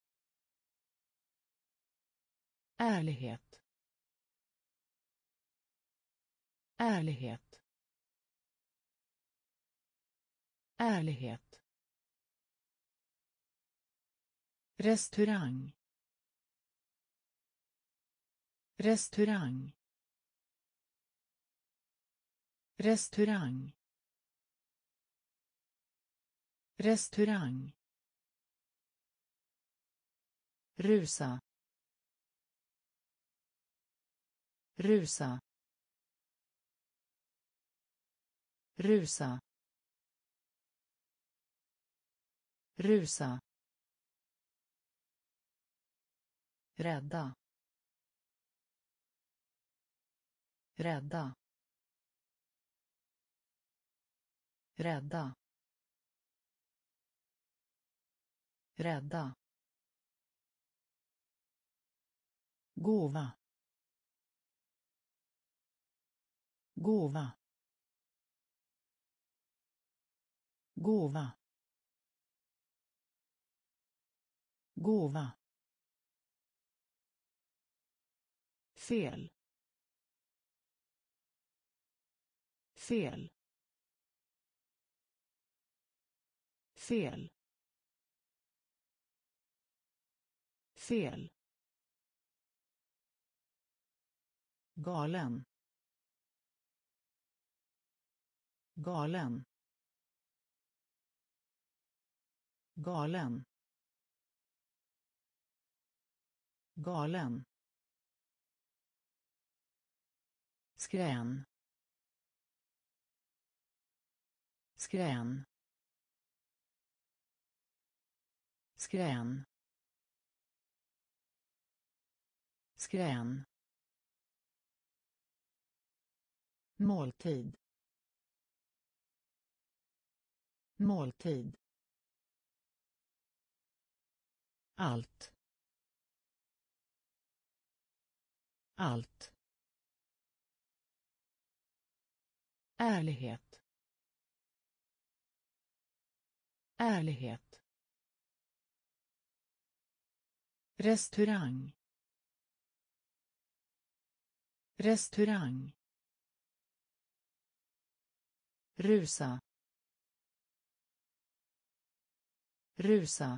ärlighet, ärlighet, ärlighet, restaurang, restaurang, restaurang, restaurang, rusa, rusa, rusa, rusa, rädda, rädda, rädda, rädda, gåva, gåva, gåva, gåva, fel, fel, fel, fel, galen, galen, galen, galen, skrän, skrän, skrän, skrän, måltid, måltid, allt, allt, ärlighet, ärlighet, restaurang, restaurang, rusa, rusa,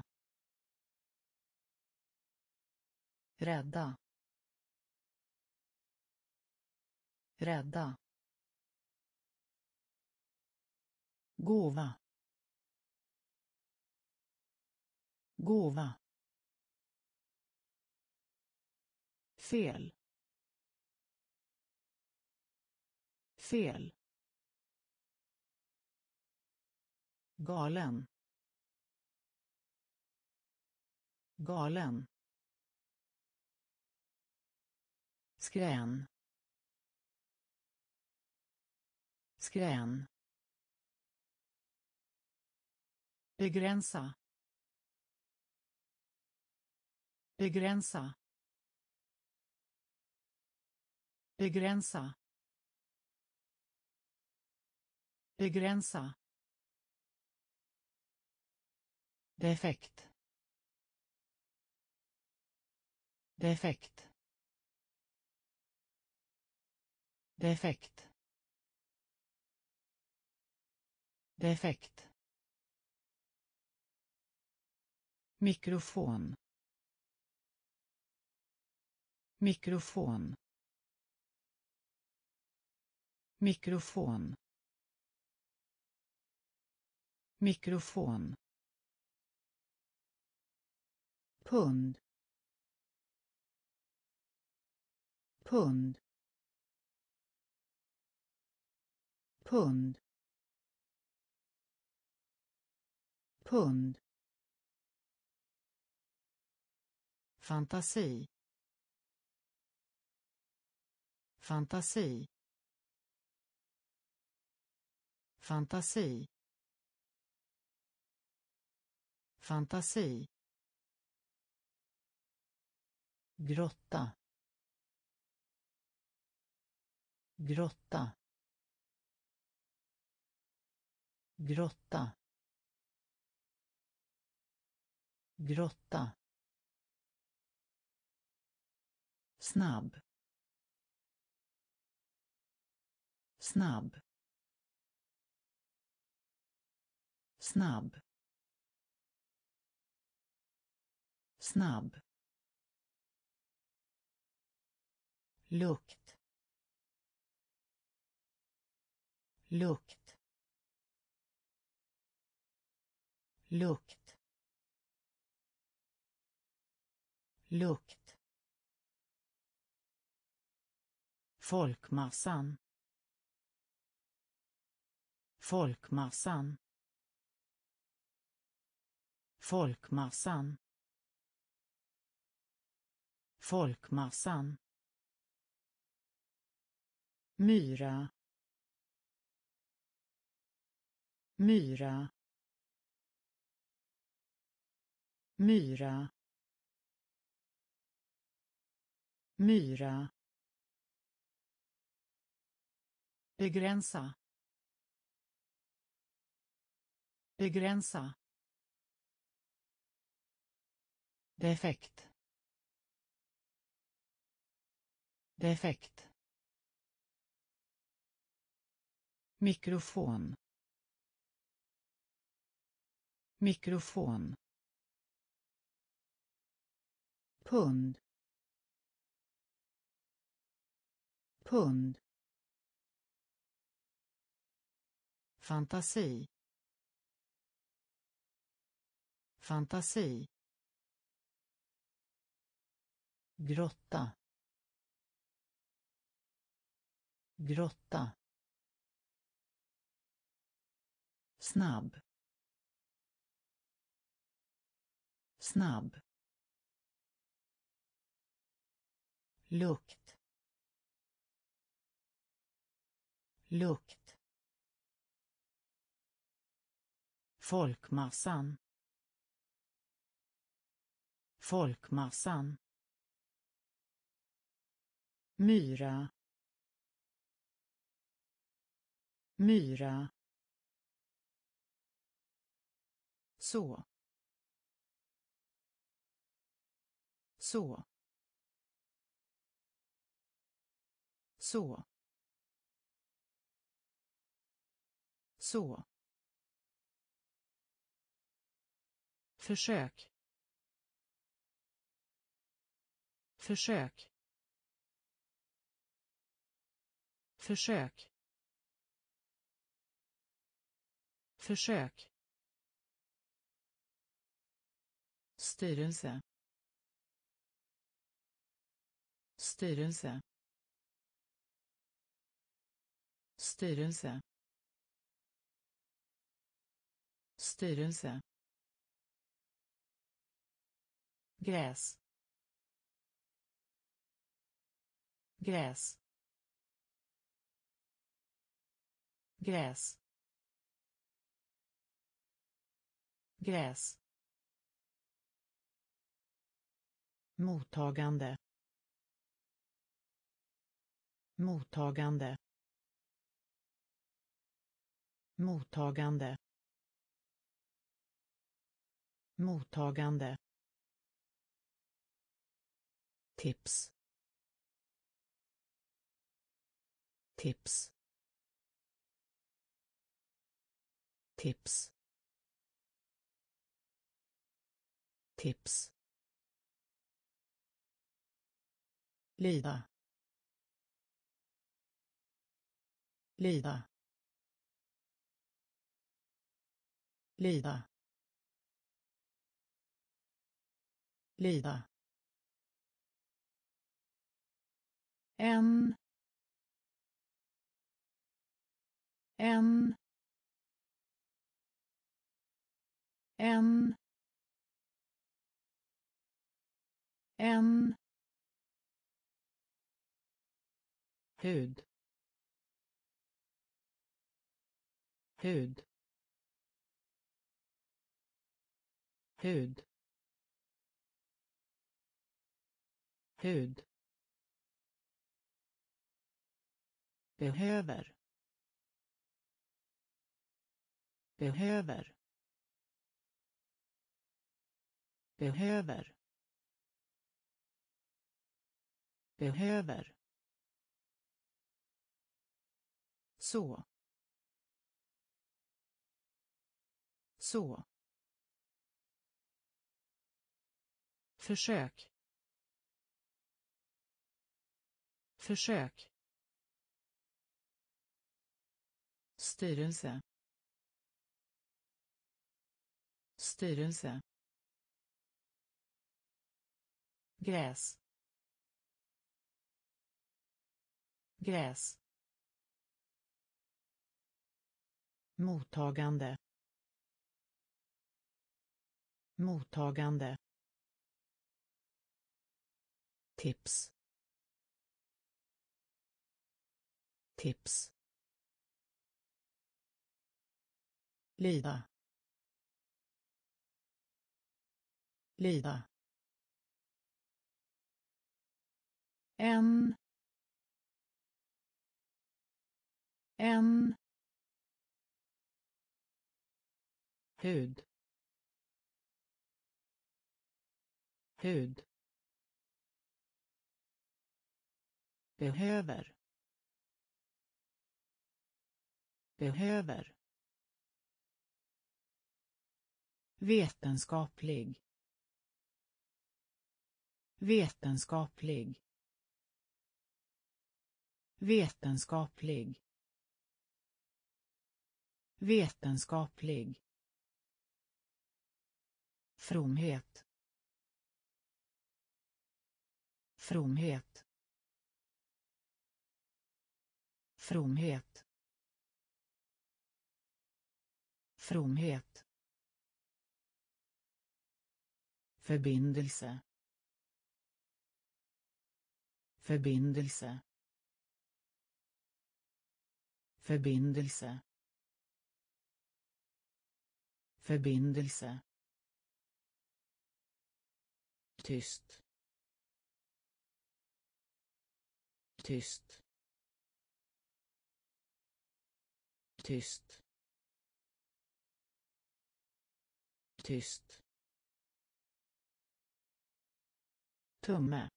rädda, rädda, gåva, gåva, fel, fel, galen, galen, skrän, skrän, begränsa, begränsa, begränsa, begränsa, defekt, defekt, defekt, defekt, mikrofon, mikrofon, mikrofon, mikrofon, pund, pund, pund, pund, fantasi, fantasi, fantasi, fantasi, grotta, grotta, grotta, grotta, snabb, snabb, snabb, snabb, lukt, lukt, lukt, lukt, folkmassan, folkmassan, folkmassan, folkmassan, myra, myra, myra, myra, begränsa, begränsa, defekt, defekt, mikrofon, mikrofon, pund, pund, fantasi, fantasi, grotta, grotta, snabb, snabb, lukt, lukt, folkmassan, folkmassan, myra, myra, så, så, så, så, försök, försök, försök, försök, styrelse, styrelse, styrelse, styrelse, gräs, gräs, gräs, gräs, mottagande, mottagande, mottagande, mottagande, tips, tips, tips, tips, lida, lida, lida, lida, en, en, en, en, hud, hud, hud, hud, behöver, behöver, behöver, behöver, så, så, försök, försök, styrelse, styrelse, gräs, gräs, mottagande, mottagande, tips, tips, lida, lida, en hud, hud, behöver, behöver, vetenskaplig, vetenskaplig, vetenskaplig, vetenskaplig, fromhet, fromhet, fromhet, fromhet, förbindelse, förbindelse, förbindelse, förbindelse, tyst, tyst, tyst, tyst, tumme,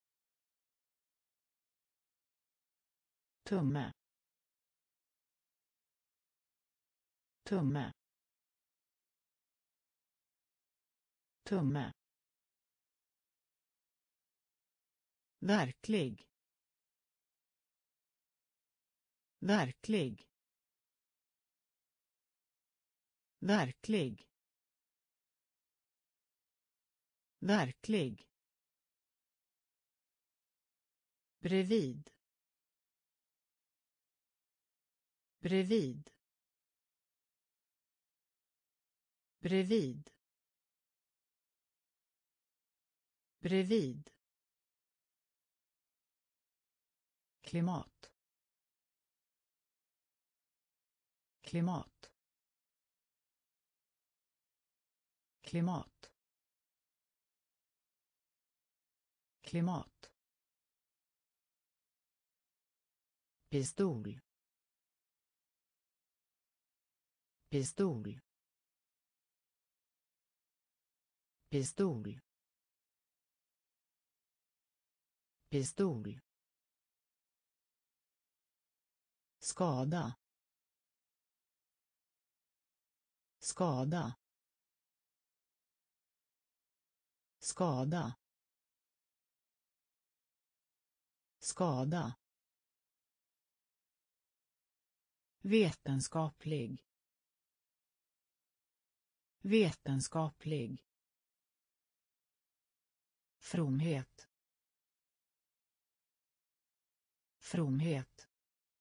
tumme, tumme, tumme, verklig, verklig, verklig, verklig, bredvid, bredvid, bredvid, bredvid, klimat, klimat, klimat, klimat, pistol, pistol, pistol, pistol, skada, skada, skada, skada, vetenskaplig, vetenskaplig, fromhet, fromhet,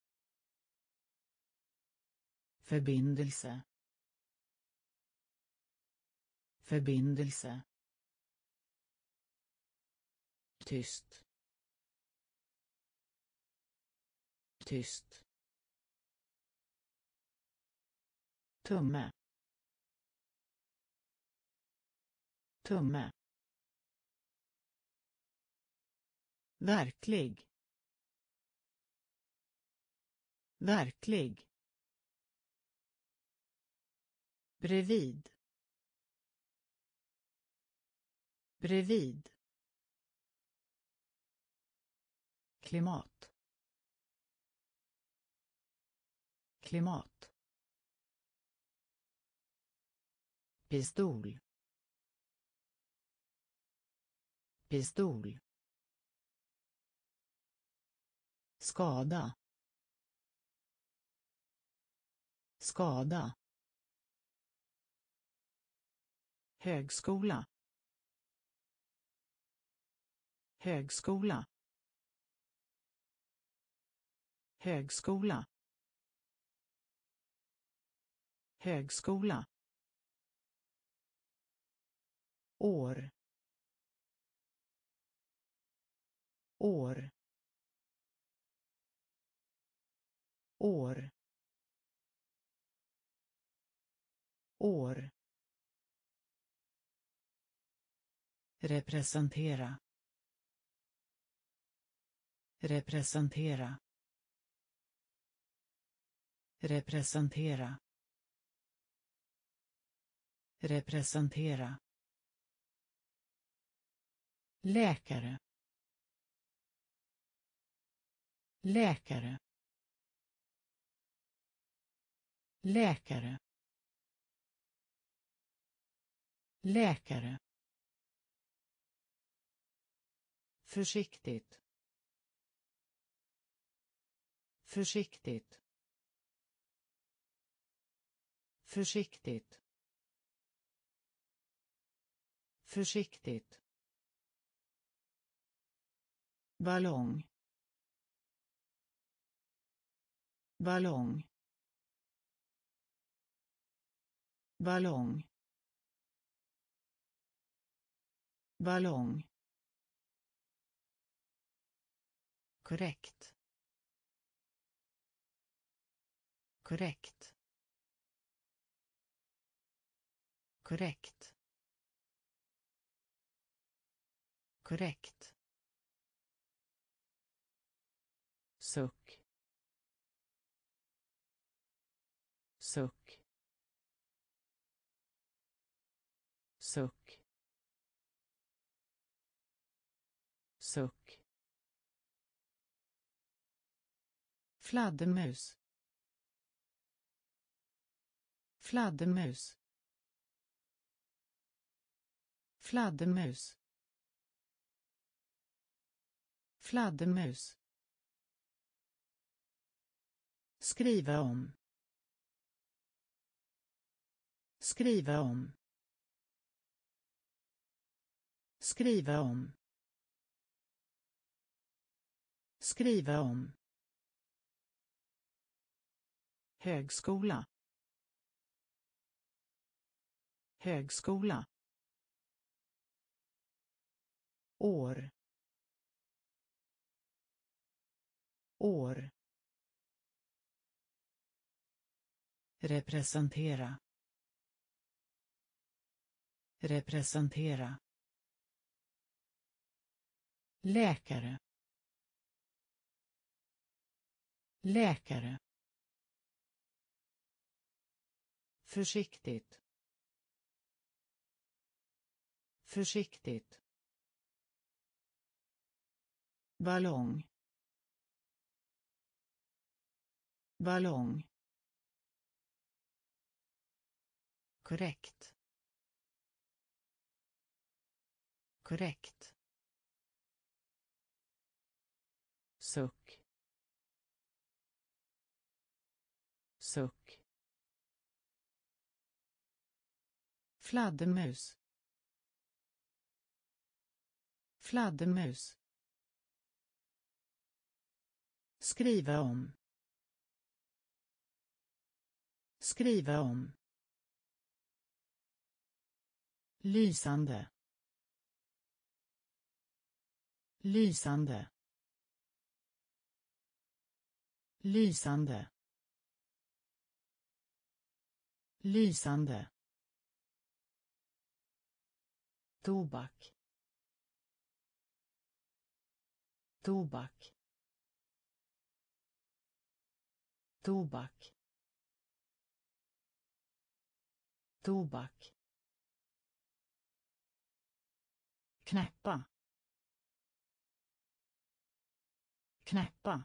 förbindelse, förbindelse, tyst, tyst, tumme, tumme, verklig, verklig, bredvid, bredvid, klimat, klimat, pistol, pistol, skada, skada, högskola, högskola, högskola, högskola, år, år, år, år, representera, representera, representera, representera, läkare, läkare, läkare, läkare, försiktigt, försiktigt, försiktigt, försiktigt, ballong, ballong, ballong, ballong, korrekt, korrekt, korrekt, korrekt, suck, suck, suck, suck, fladdermus, fladdermus, fladdermus, fladdermus, skriva om, skriva om, skriva om, skriva om, högskola, högskola, år, år, representera, representera, läkare, läkare, försiktigt, försiktigt, ballong, ballong, korrekt, korrekt, suck, suck, fladdermus, fladdermus, skriva om, skriva om, lysande, lysande, lysande, lysande, tobak, tobak, tobak, tobak, knäppa, knäppa,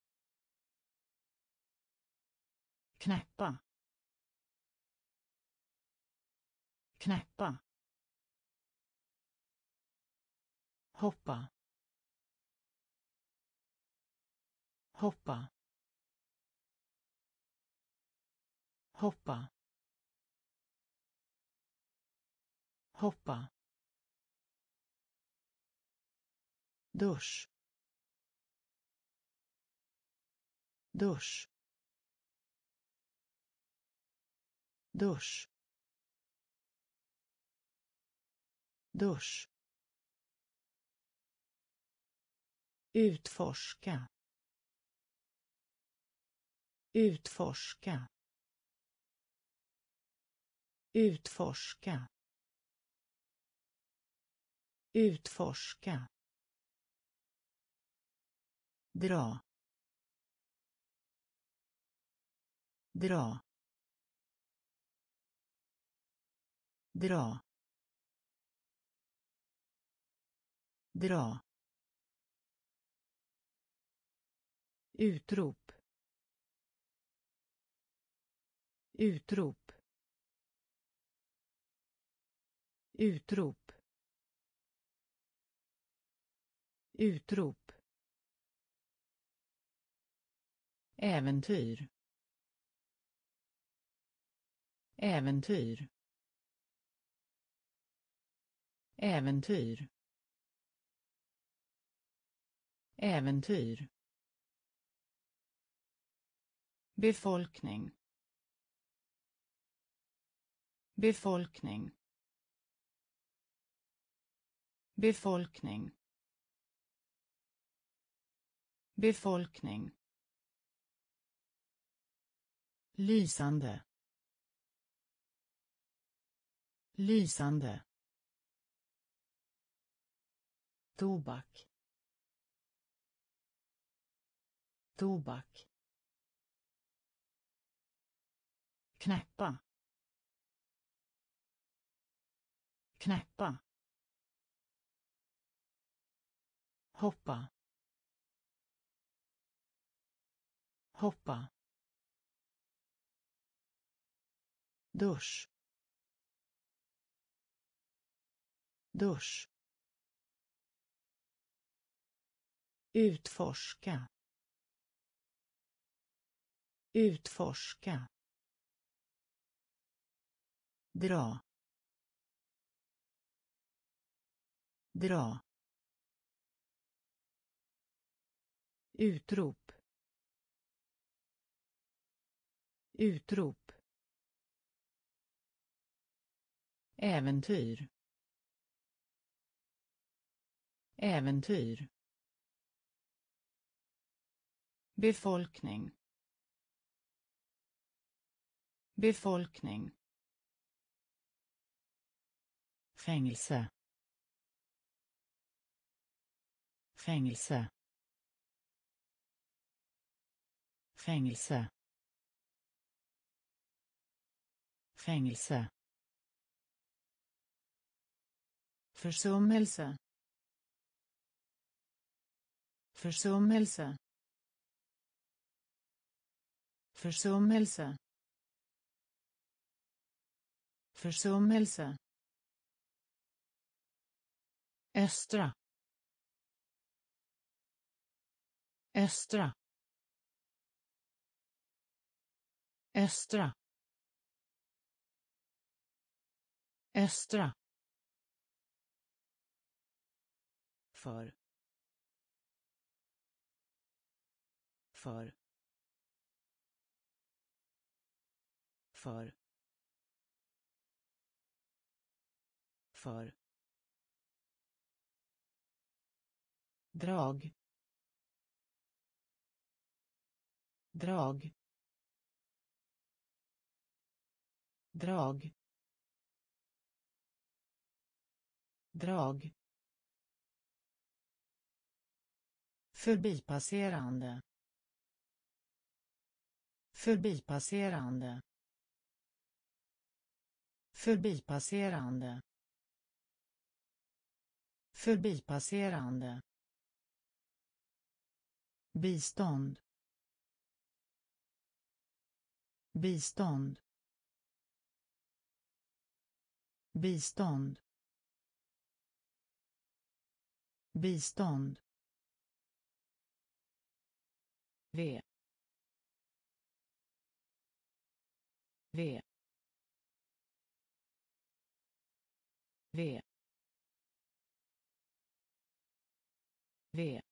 knäppa, knäppa, hoppa, hoppa, hoppa, hoppa, dusch, dusch, dusch, dusch, utforska, utforska, utforska, utforska, dra, dra, dra, dra, utrop, utrop, utrop, utrop, äventyr, äventyr, äventyr, äventyr, befolkning, befolkning, befolkning, befolkning, lysande, lysande, tobak, tobak, knäppa, knäppa, hoppa, hoppa, dusch, dusch, utforska, utforska, dra, dra, utrop, utrop, äventyr, äventyr, befolkning, befolkning, fängelse, fängelse, fängelse, fängelse, försummelse, försummelse, försummelse, försummelse, östra, östra, östra, östra, för, för, för, för, drag, drag, drag, drag, förbipasserande, förbipasserande, förbipasserande, förbipasserande, bistånd, bistånd, bistånd, bistånd, v, v, V. V.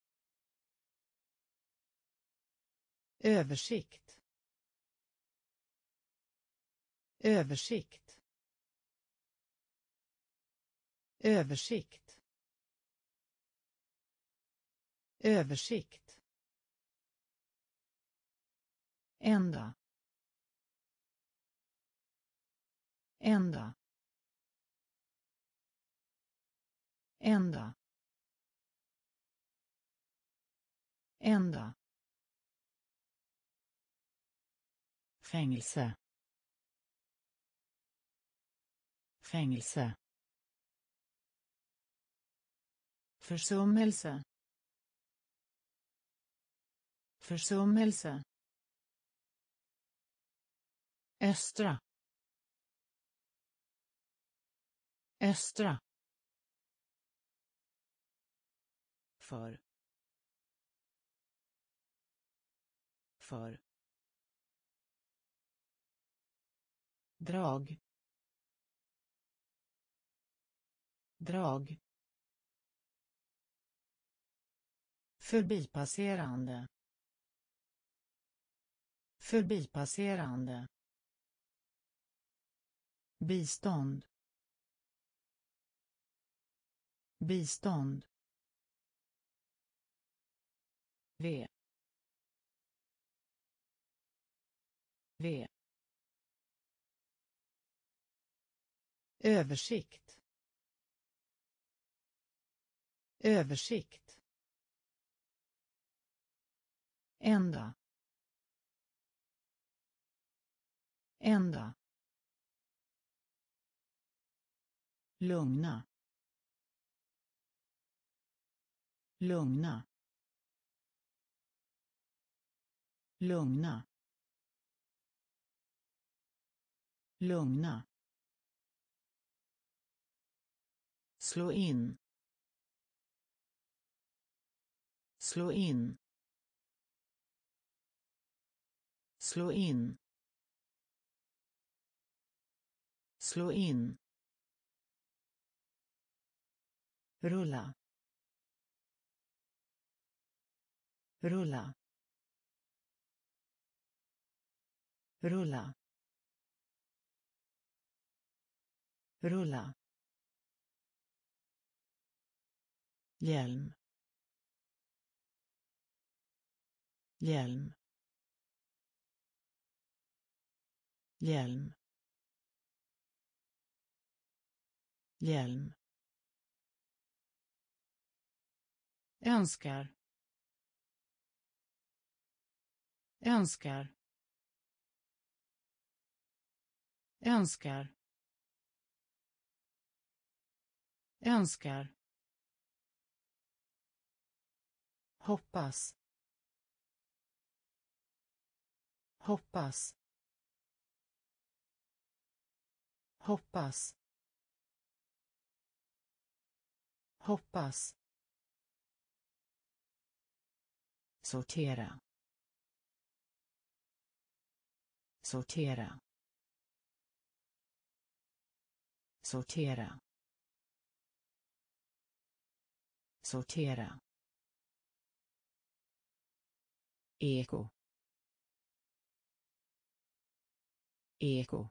Översikt. Översikt. Översikt. Översikt. Ända. Ända. Ända. Ända. Fängelse. Fängelse. Försummelse. Försummelse. Östra. Östra. För. För. Drag. Drag. Förbipasserande. Förbipasserande. Bistånd. Bistånd. V. V. Översikt. Översikt. Ända. Ända. Lugna. Lugna. Lugna. Lugna. Slå in. Slå in. Slå in. Slå in. Rulla. Rulla. Rulla. Rulla. Hjälm. Hjälm. Hjälm. Hjälm. Önskar. Önskar. Önskar. Önskar. Hoppas. Hoppas. Hoppas. Hoppas. Sortera. Sortera. Sortera. Sortera. Eko. Eko.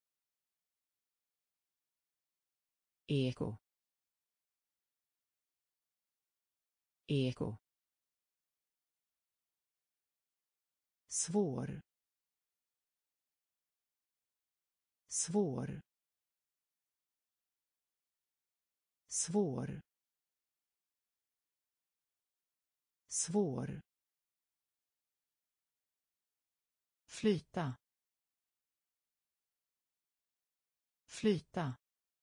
Eko. Eko. Svår. Svår. Svår. Svår. Flyta. Flyta.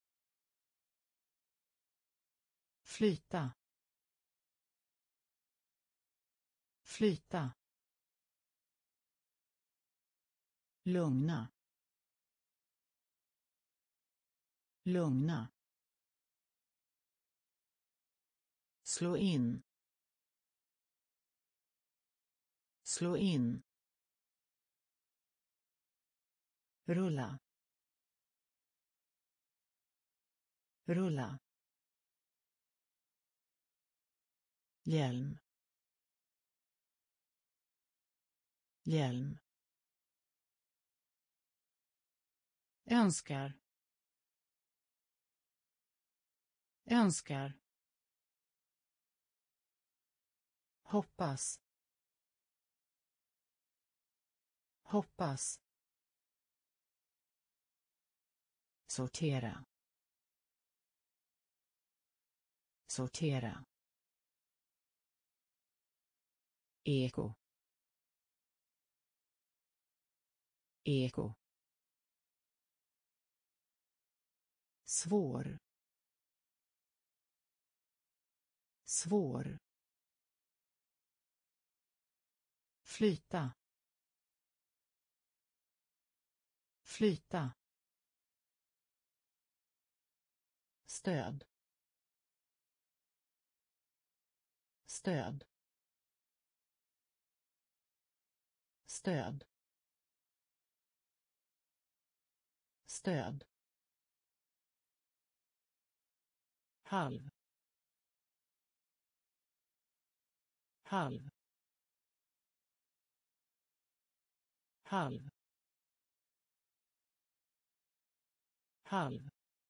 Flyta. Flyta. Lugna. Lugna. Slå in. Slå in. Rulla. rulla, hjälm, hjälm, önskar, önskar, hoppas, hoppas, sortera, sortera, eko, eko, svår, svår, flyta, flyta, stöd, stöd, stöd, stöd, halv, halv, halv, halv,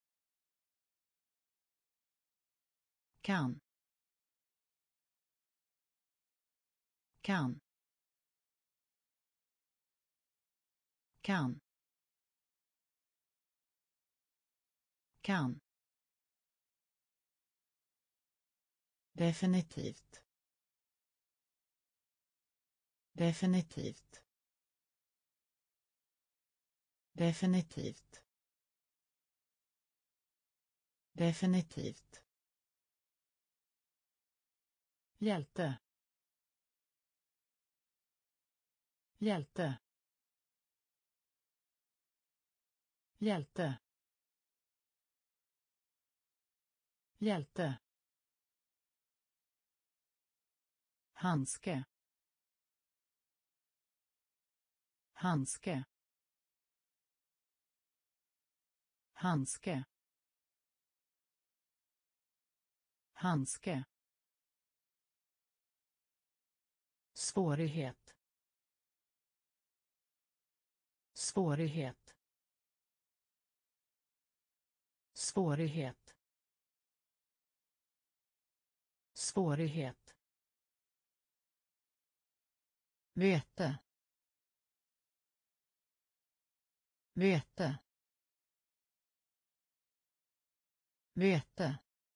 kan, kan, kan, kan, definitivt, definitivt, definitivt, definitivt, hjälte, hjälte, hjälte, hjälte, handske, handske, handske, handske, svårighet, svårighet, svårighet, svårighet, vete, vete, vete,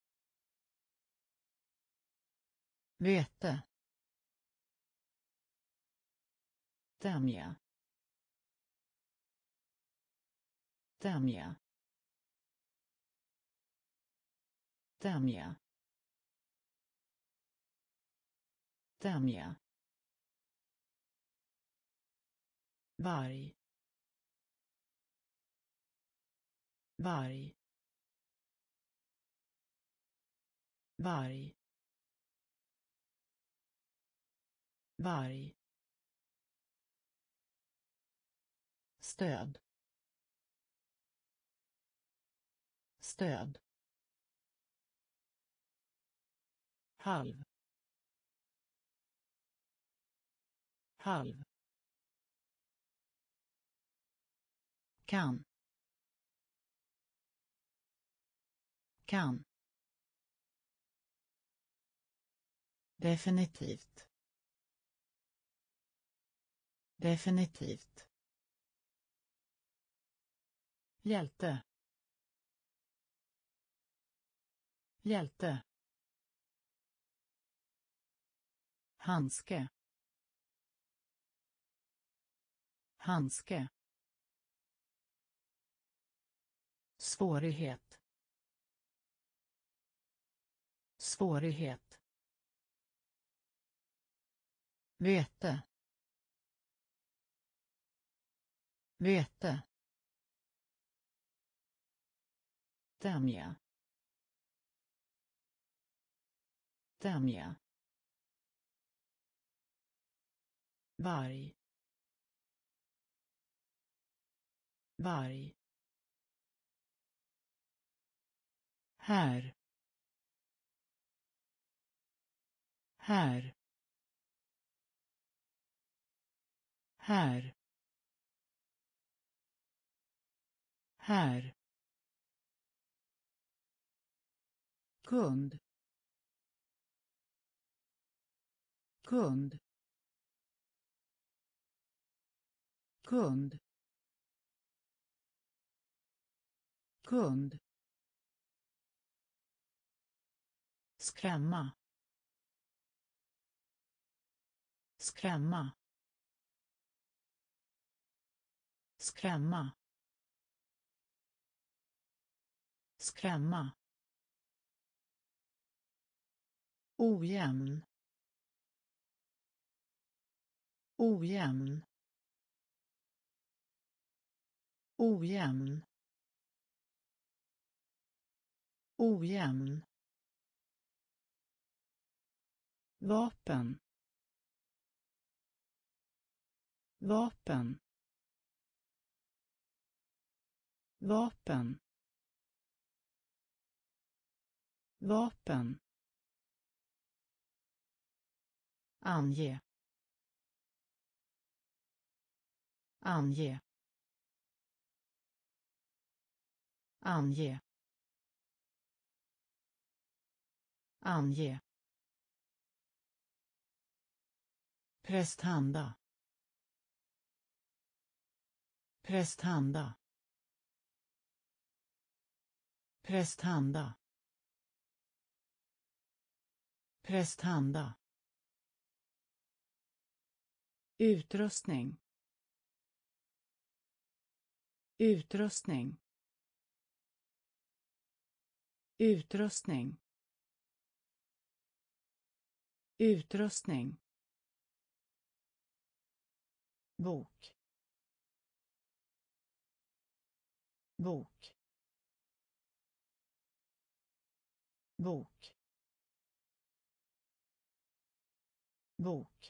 vete, tämja, tämja, tämja, tämja, varg, varg, varg, varg, stöd, stöd, halv, halv, kan, kan, definitivt, definitivt, hjälte, hjälte, handske, handske, svårighet, svårighet, vete, vete, tämja, tämja, varg, varg, här, här, här, här, kund, kund, kund, kund, skrämma, skrämma, skrämma, skrämma, ojämn, ojämn, ojämn, ojämn, vapen, vapen, vapen, vapen, ange, ange, ange, ange, prästhanda, prästhanda, prästhanda, prästhanda, utrustning, utrustning, utrustning, utrustning, bok, bok, bok, bok,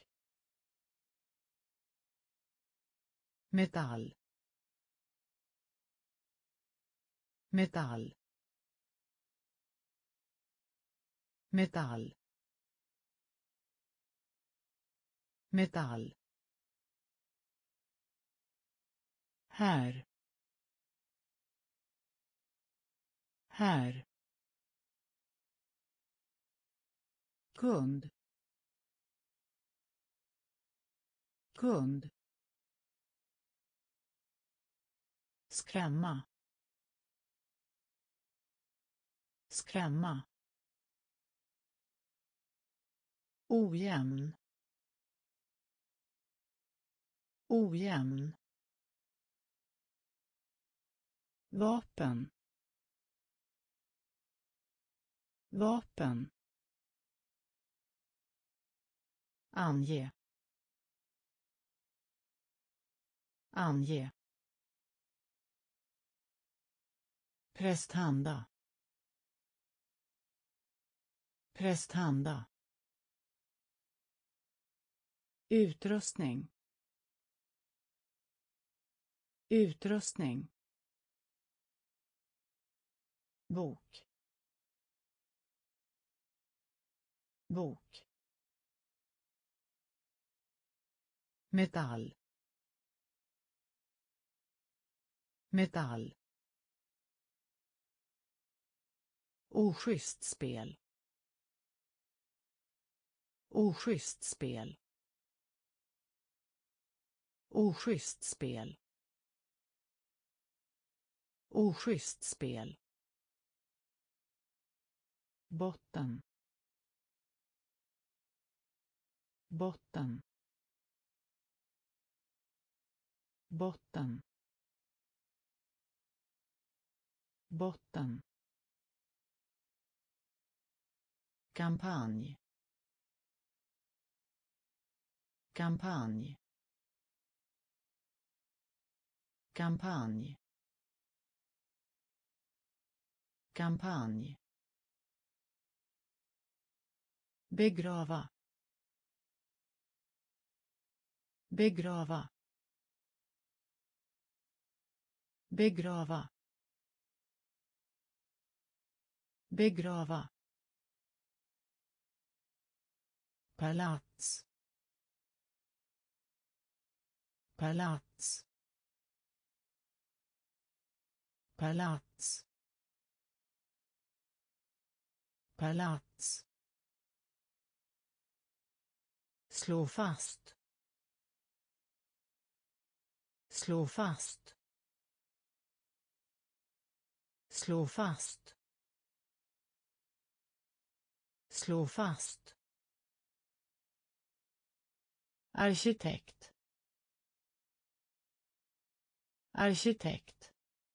metall, metall, metall, metall, här, här, kund, kund, skrämma, skrämma, ojämn, ojämn, vapen, vapen, ange, ange, prästhanda, prästhanda, utrustning, utrustning, bok, bok, metall, metall, oschysst spel, oschysst spel, oschysst spel, oschysst spel, botten, botten, botten, botten, kampanj, kampanj, kampanj, kampanj, begrava, begrava, begrava, begrava, palats, palats, palats, palats, slå fast, slå fast, slå fast, slå fast, arkitekt, arkitekt,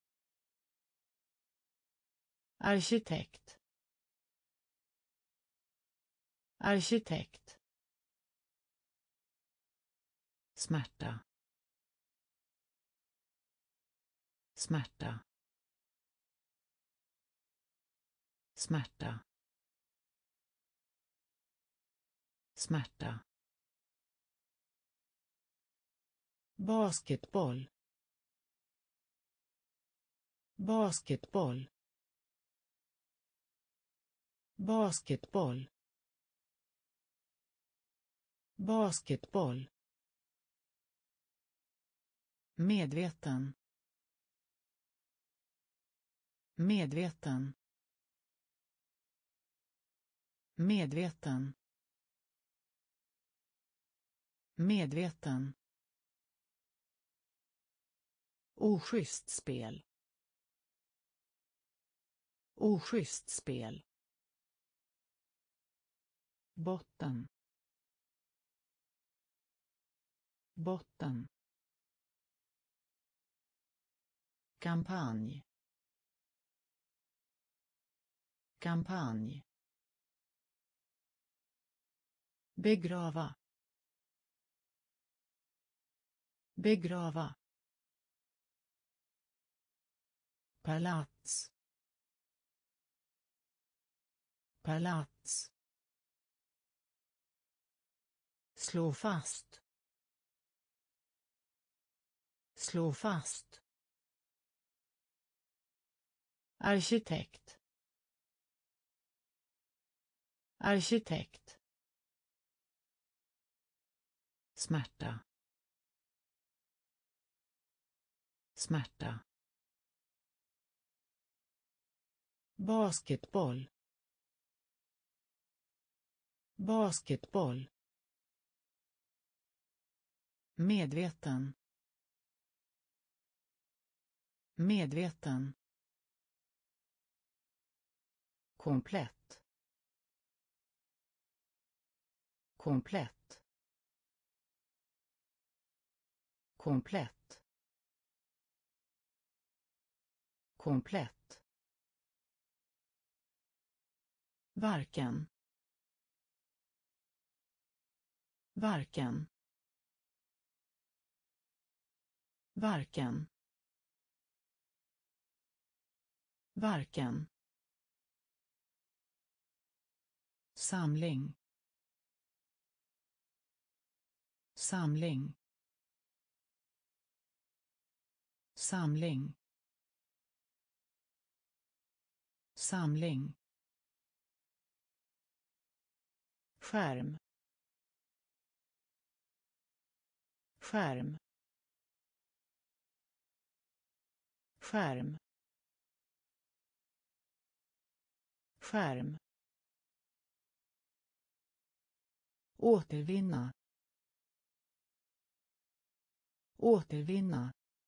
arkitekt, arkitekt, smärta, smärta, smärta, smärta, basketboll, basketboll, basketboll, basketboll, medveten, medveten, medveten, medveten, oschysst spel, oschysst spel, botten, botten, kampanj, kampanj, begrava, begrava, palats, palats, slå fast, slå fast, arkitekt, arkitekt, smärta, smärta, basketboll, basketboll, medveten, medveten, komplett, komplett, komplett, komplett, varken, varken, varken, varken, samling, samling, samling, samling, skärm, skärm, skärm, skärm, återvinna, återvinna,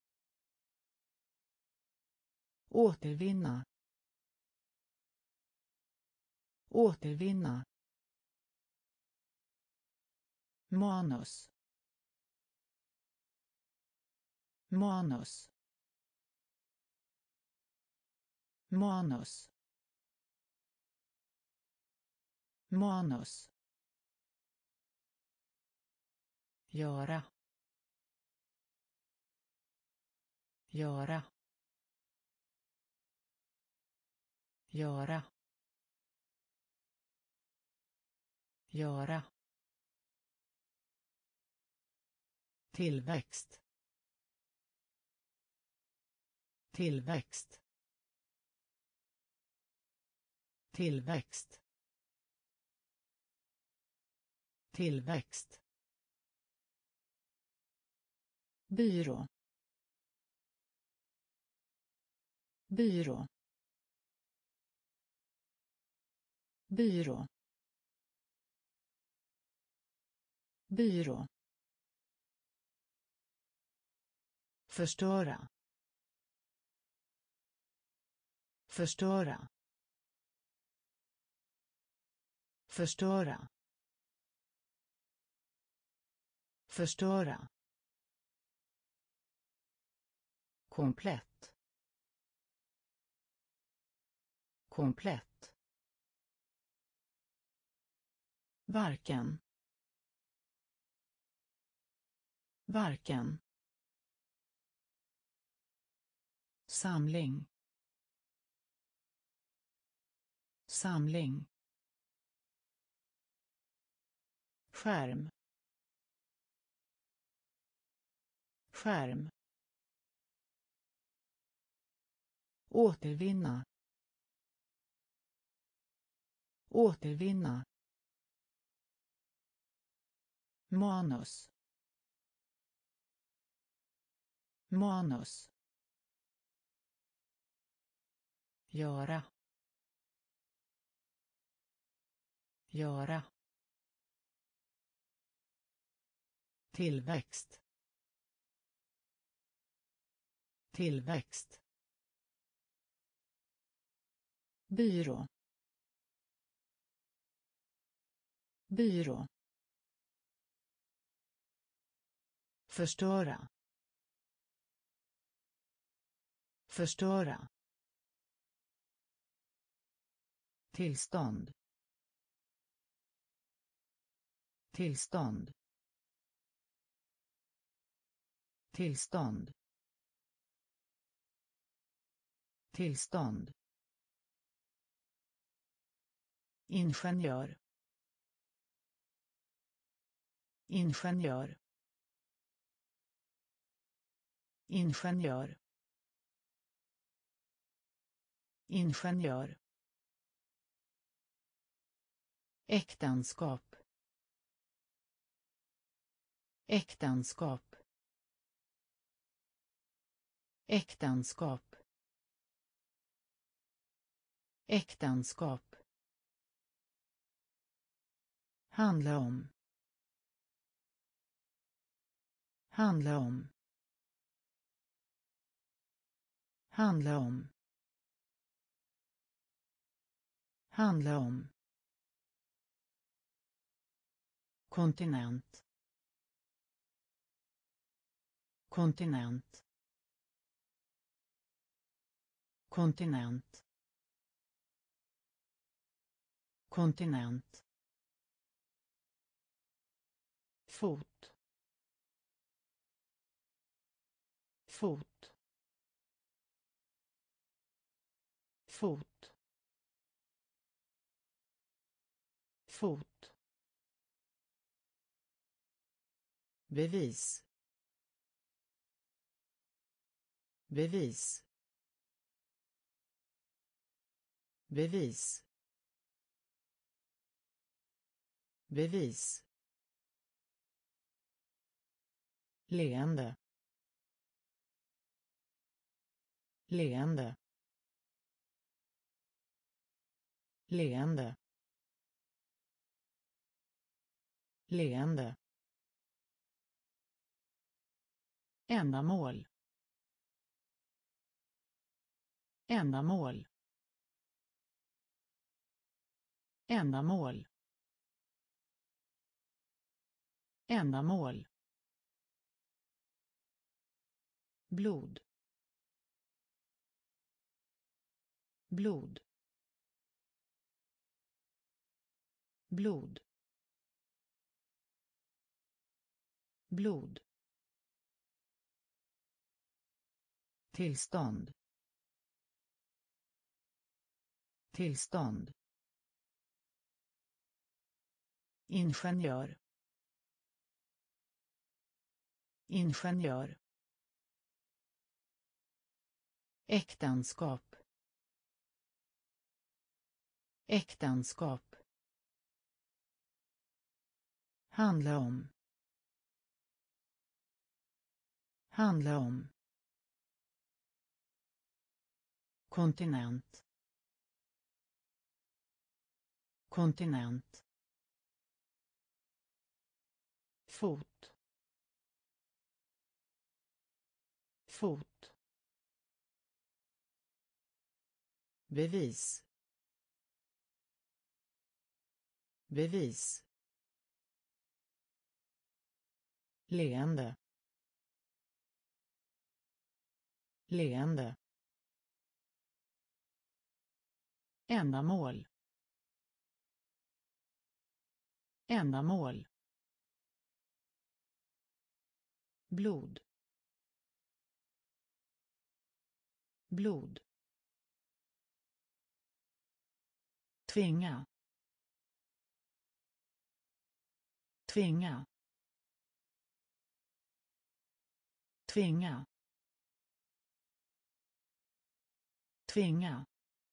återvinna, återvinna, manus, manus, manus, manus, göra, göra, göra, göra, tillväxt, tillväxt, tillväxt, tillväxt, byrå, byrå, byrå, byrå, förstöra, förstöra, förstöra, förstöra, komplett, komplett, varken, varken, samling, samling, skärm, skärm, återvinna, återvinna, manus, manus, göra, göra, tillväxt, tillväxt, byrå, byrå, förstöra, förstöra, tillstånd, tillstånd, tillstånd, tillstånd, ingenjör, ingenjör, ingenjör, ingenjör, äktenskap, äktenskap, äktenskap, äktenskap, handla om, handla om, handla om, handla om, kontinent, kontinent, kontinent, kontinent, fot, fot, fot, fot, bevis, bevis, bevis, bevis, leende, leende, leende, leende, ändamål, ändamål, ändamål, ändamål, blod, blod, blod, blod, tillstånd, tillstånd, ingenjör, ingenjör, äktenskap, äktenskap, handla om, handla om, kontinent, kontinent, fot, fot, bevis, bevis, leende, leende, ändamål, ändamål, blod, blod, tvinga, tvinga, tvinga, tvinga,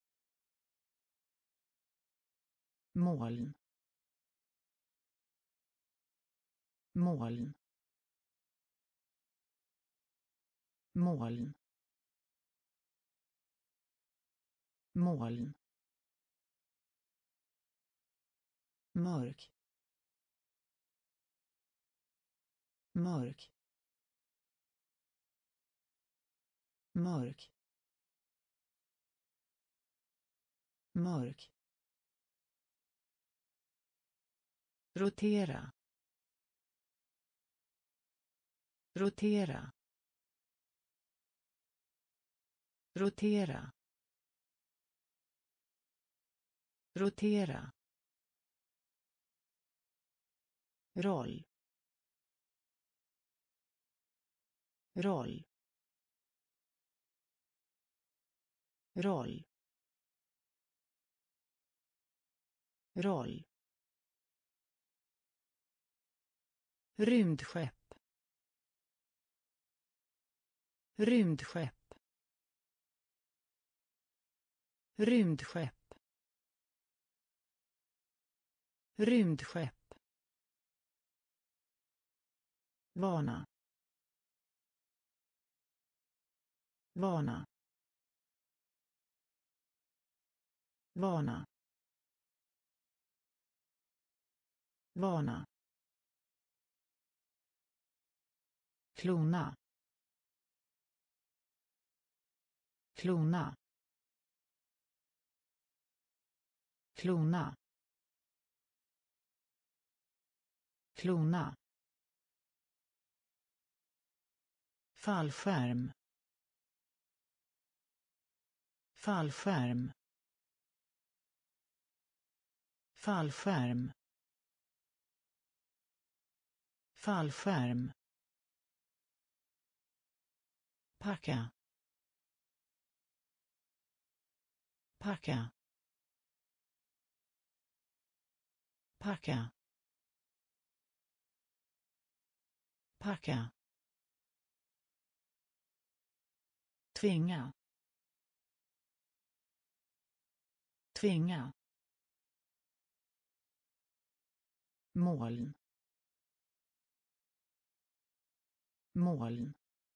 moln, moln, moln, moln, mörk, mörk, mörk, mörk, rotera, rotera, rotera, rotera, roll, roll, roll, roll, rymdskepp, rymdskepp, rymdskepp, rymdskepp, vana, vana, vana, vana, klona, klona, klona, klona, fallskärm, fallskärm, fallskärm, fallskärm, packa, packa, packa, packa, tvinga, tvinga, moln, moln,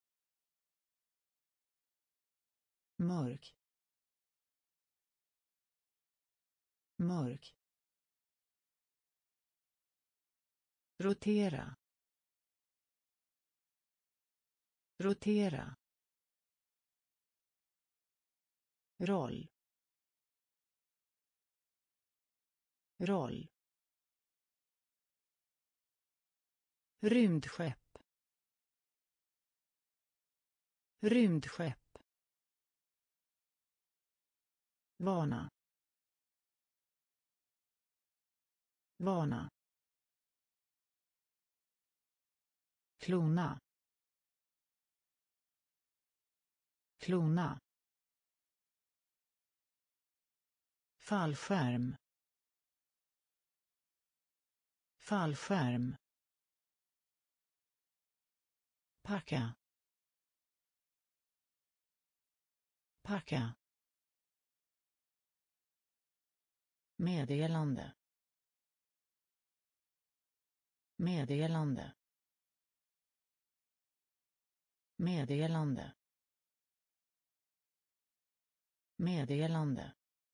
mörk, mörk, rotera, rotera, roll, roll, rymdskepp, rymdskepp, vana, vana, klona, klona, fallskärm, fallskärm, packa, packa, meddelande, meddelande, meddelande, meddelande,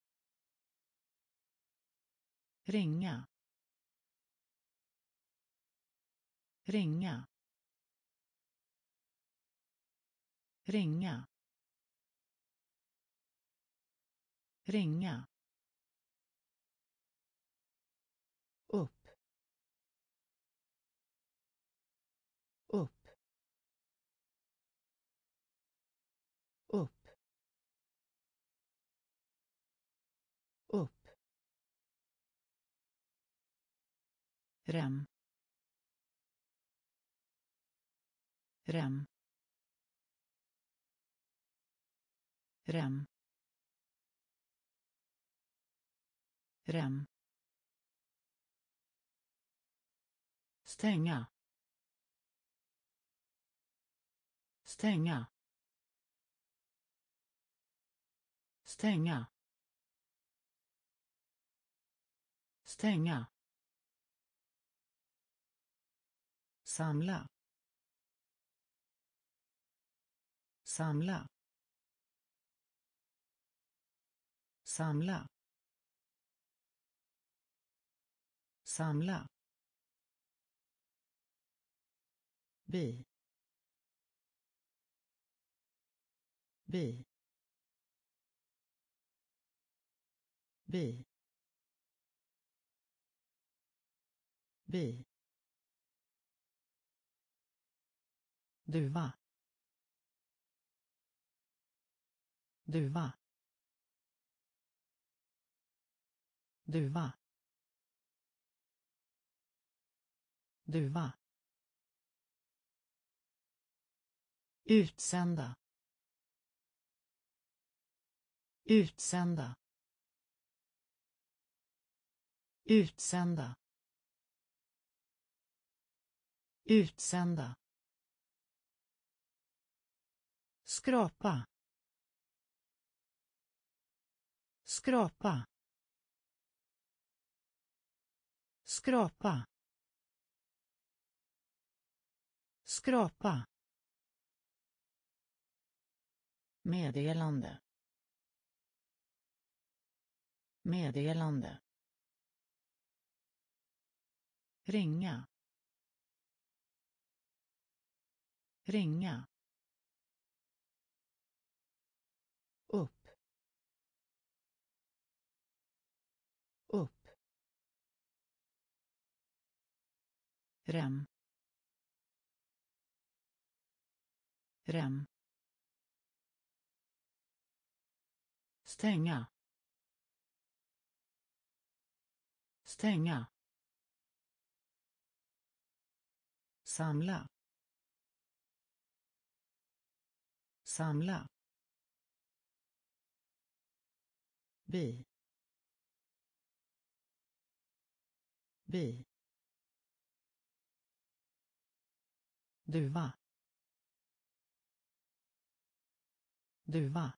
ringa, ringa, ringa, ringa, upp, upp, upp, upp, rem, rem, rem, rem, stänga, stänga, stänga, stänga, samla, samla, samla, samla, bi, bi, bi, bi, duva, duva, duva, duva, utsända, utsända, utsända, utsända, skrapa, skrapa, skrapa, skrapa, meddelande, meddelande, ringa, ringa, upp, upp, rem, rem, stänga, stänga, samla, samla, bi, bi, duva, duva,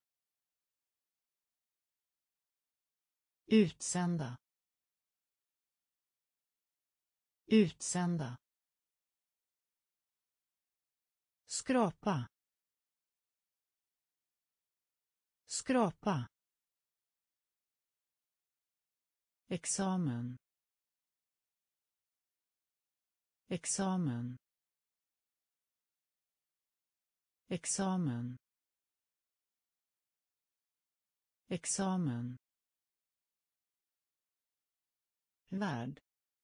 utsända, utsända, skrapa, skrapa, examen, examen, examen, examen, värld,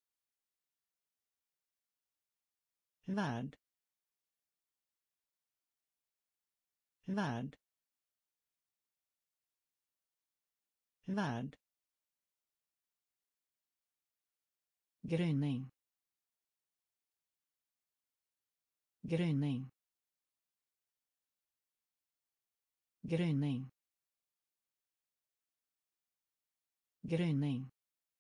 värld, värld, värld, gryning, gryning, gryning, gryning,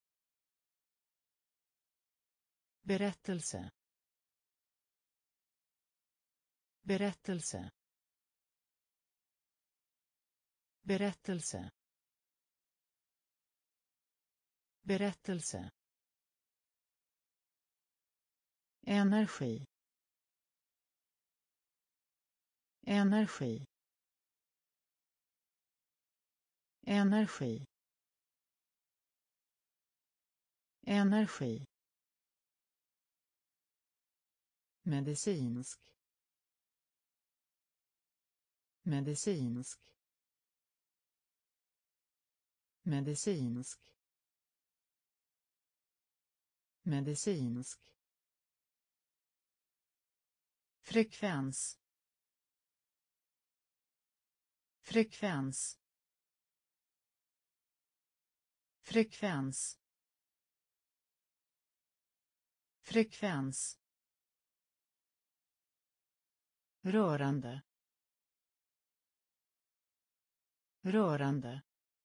berättelse, berättelse, berättelse, berättelse, energi, energi, energi, energi, medicinsk, medicinsk, medicinsk, medicinsk, frekvens, frekvens, frekvens, frekvens, rörande, rörande,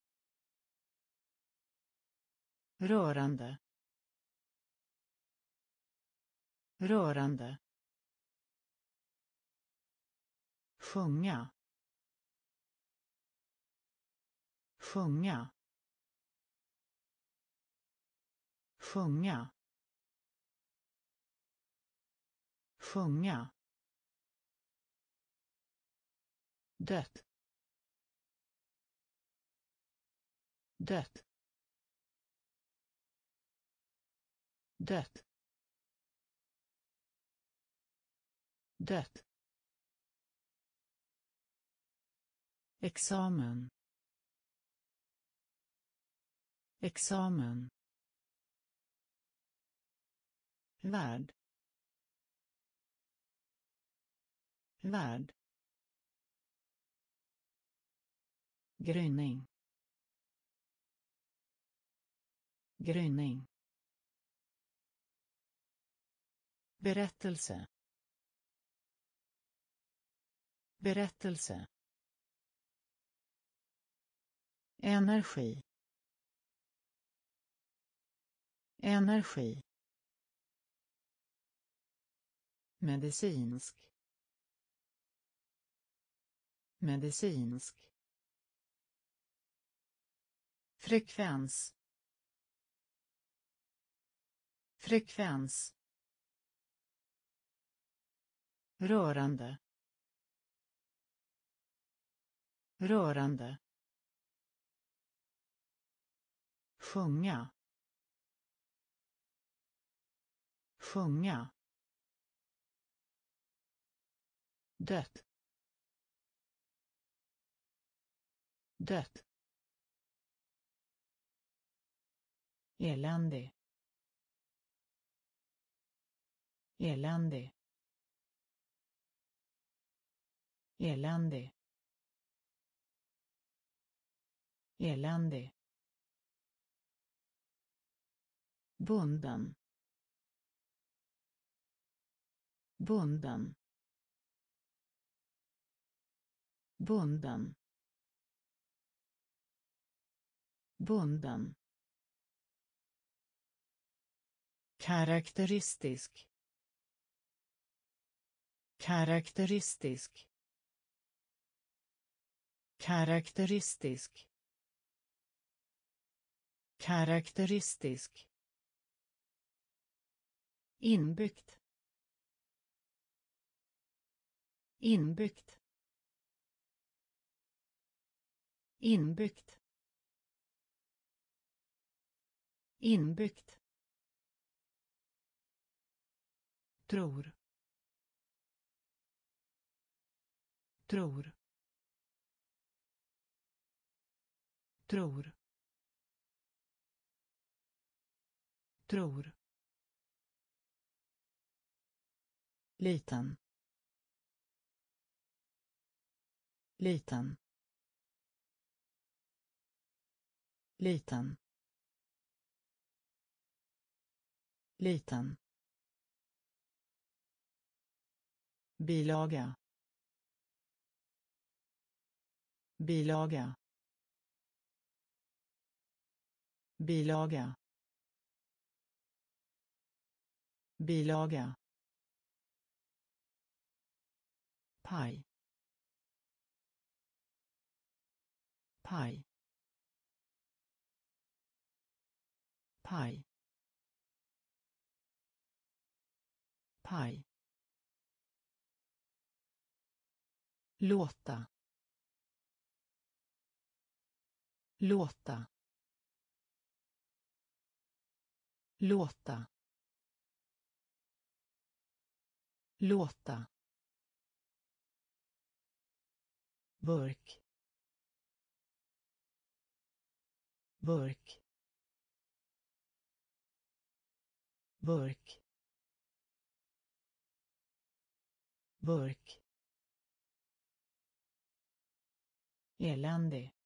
rörande, rörande, sjunga, sjunga, sjunga, sjunga, dött, dött, dött, dött, examen, examen, värld, värld, gryning, gryning, berättelse, berättelse, energi, energi, medicinsk, medicinsk, frekvens, frekvens, rörande, rörande, sjunga, sjunga, dött, dött, eländig, eländig, eländig, eländig, bunden, bunden, bunden, bunden, karaktäristisk, karaktäristisk, karaktäristisk, karaktäristisk, inbyggt, inbyggt, inbyggt, inbyggt, tror, tror, tror, tror, liten, liten, liten, liten, bilaga, bilaga, bilaga, bilaga, paj, paj, paj, paj, låta, låta, låta, låta, burk, burk, burk, burk, eländig,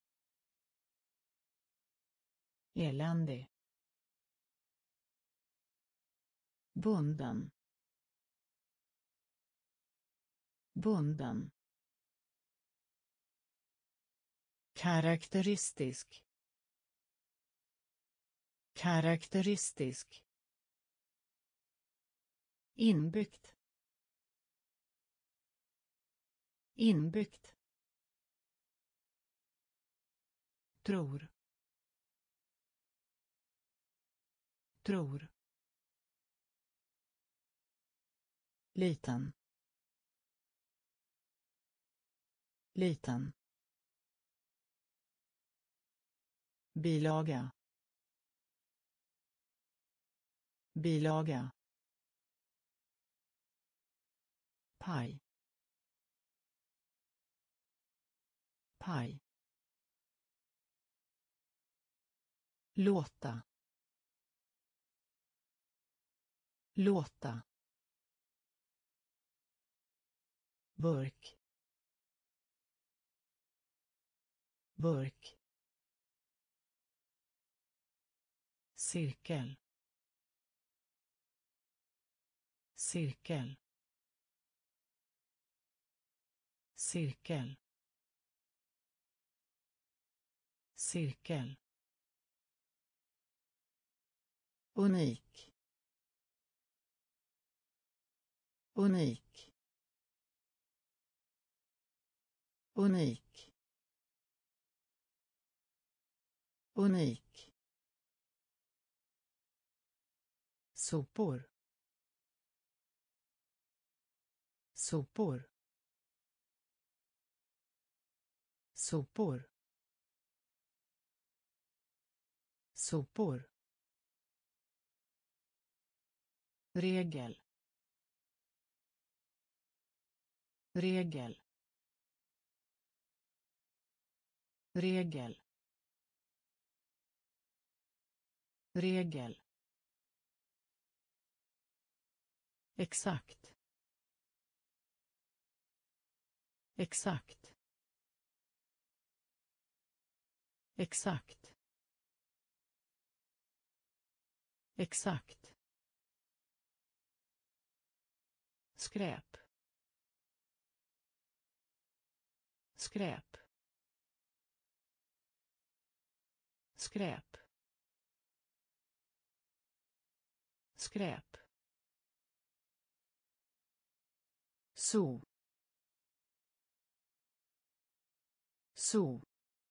eländig, bunden, bunden, karaktäristisk, karaktäristisk, inbyggt, inbyggt, tror, tror, liten, liten, bilaga, bilaga, paj, paj, låta, låta, burk, burk, cirkel, cirkel, cirkel, cirkel, unik, unik, unik, unik, sopor, sopor, sopor, sopor, regel, regel, regel, regel, exakt, exakt, exakt, exakt, skräp, skräp, skräp, skräp, så, så,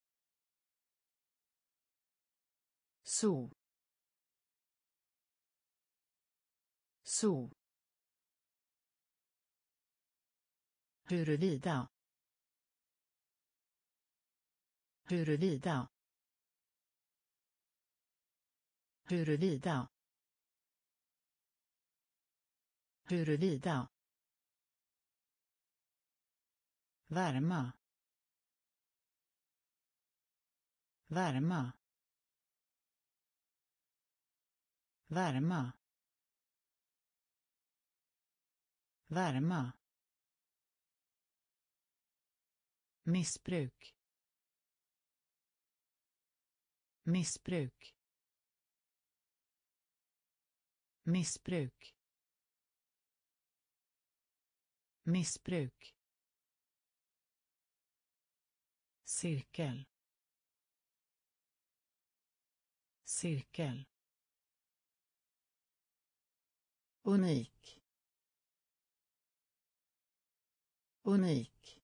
så, så, huruvida, huruvida, huruvida, huruvida, värma, värma, värma, värma, missbruk, missbruk, missbruk, missbruk, cirkel, cirkel, unik, unik,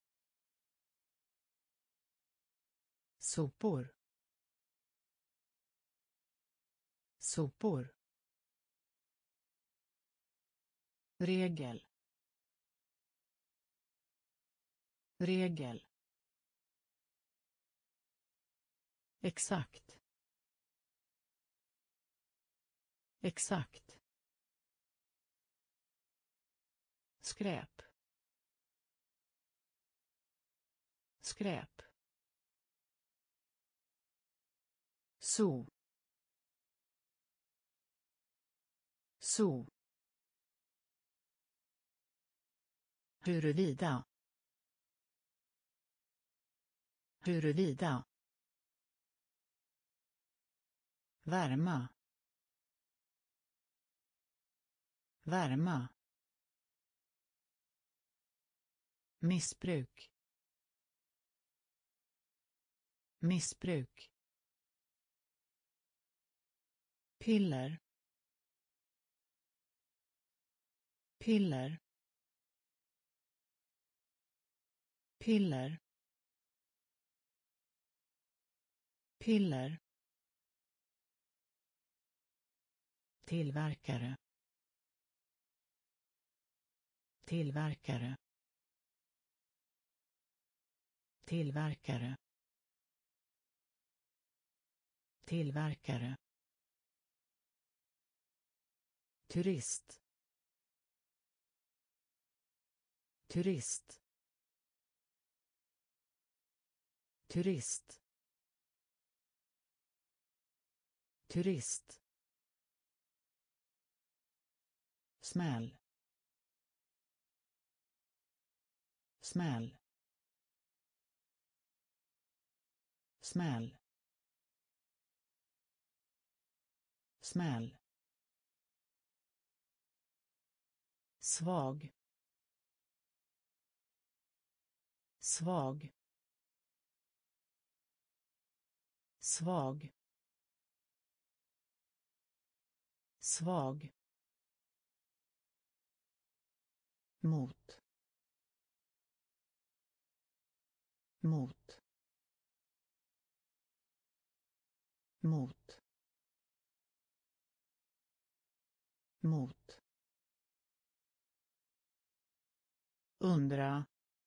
sopor, sopor, regel, regel, exakt, exakt, skräp, skräp, so, so, huruvida, huruvida, värma, värma, missbruk, missbruk, piller, piller, piller, piller, tillverkare, tillverkare, tillverkare, tillverkare, turist, turist, turist, turist, smäll, smäll, smäll, smäll, svag, svag, svag, svag, mot, mot, mot, mot, undra,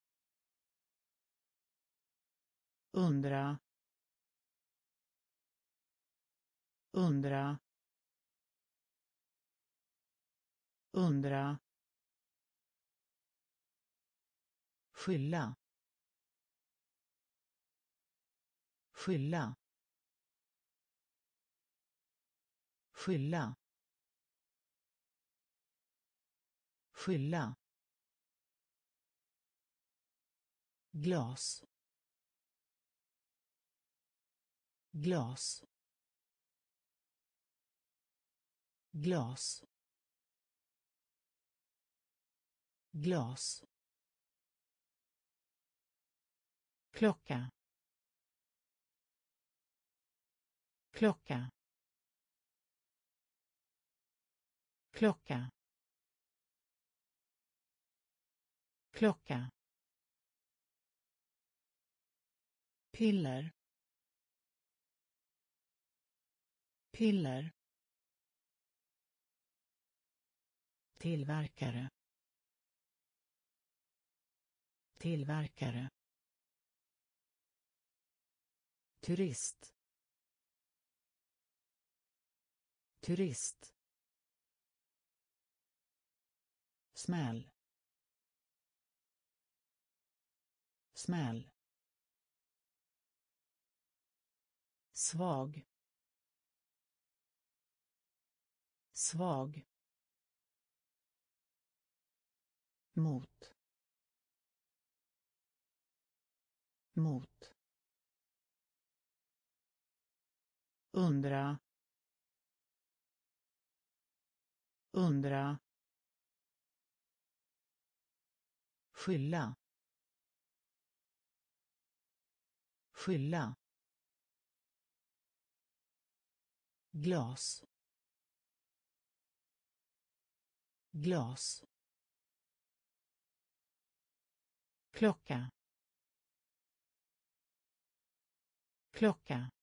undra, undra, undra, skylla, skylla, skylla, skylla, glas, glas, glas, glas, klocka, klocka, klocka, klocka, piller, piller, tillverkare, tillverkare, turist, turist, smäll, smäll, svag, svag, mot, mot, undra, undra, skylla, skylla, glas, glas, klocka, klocka,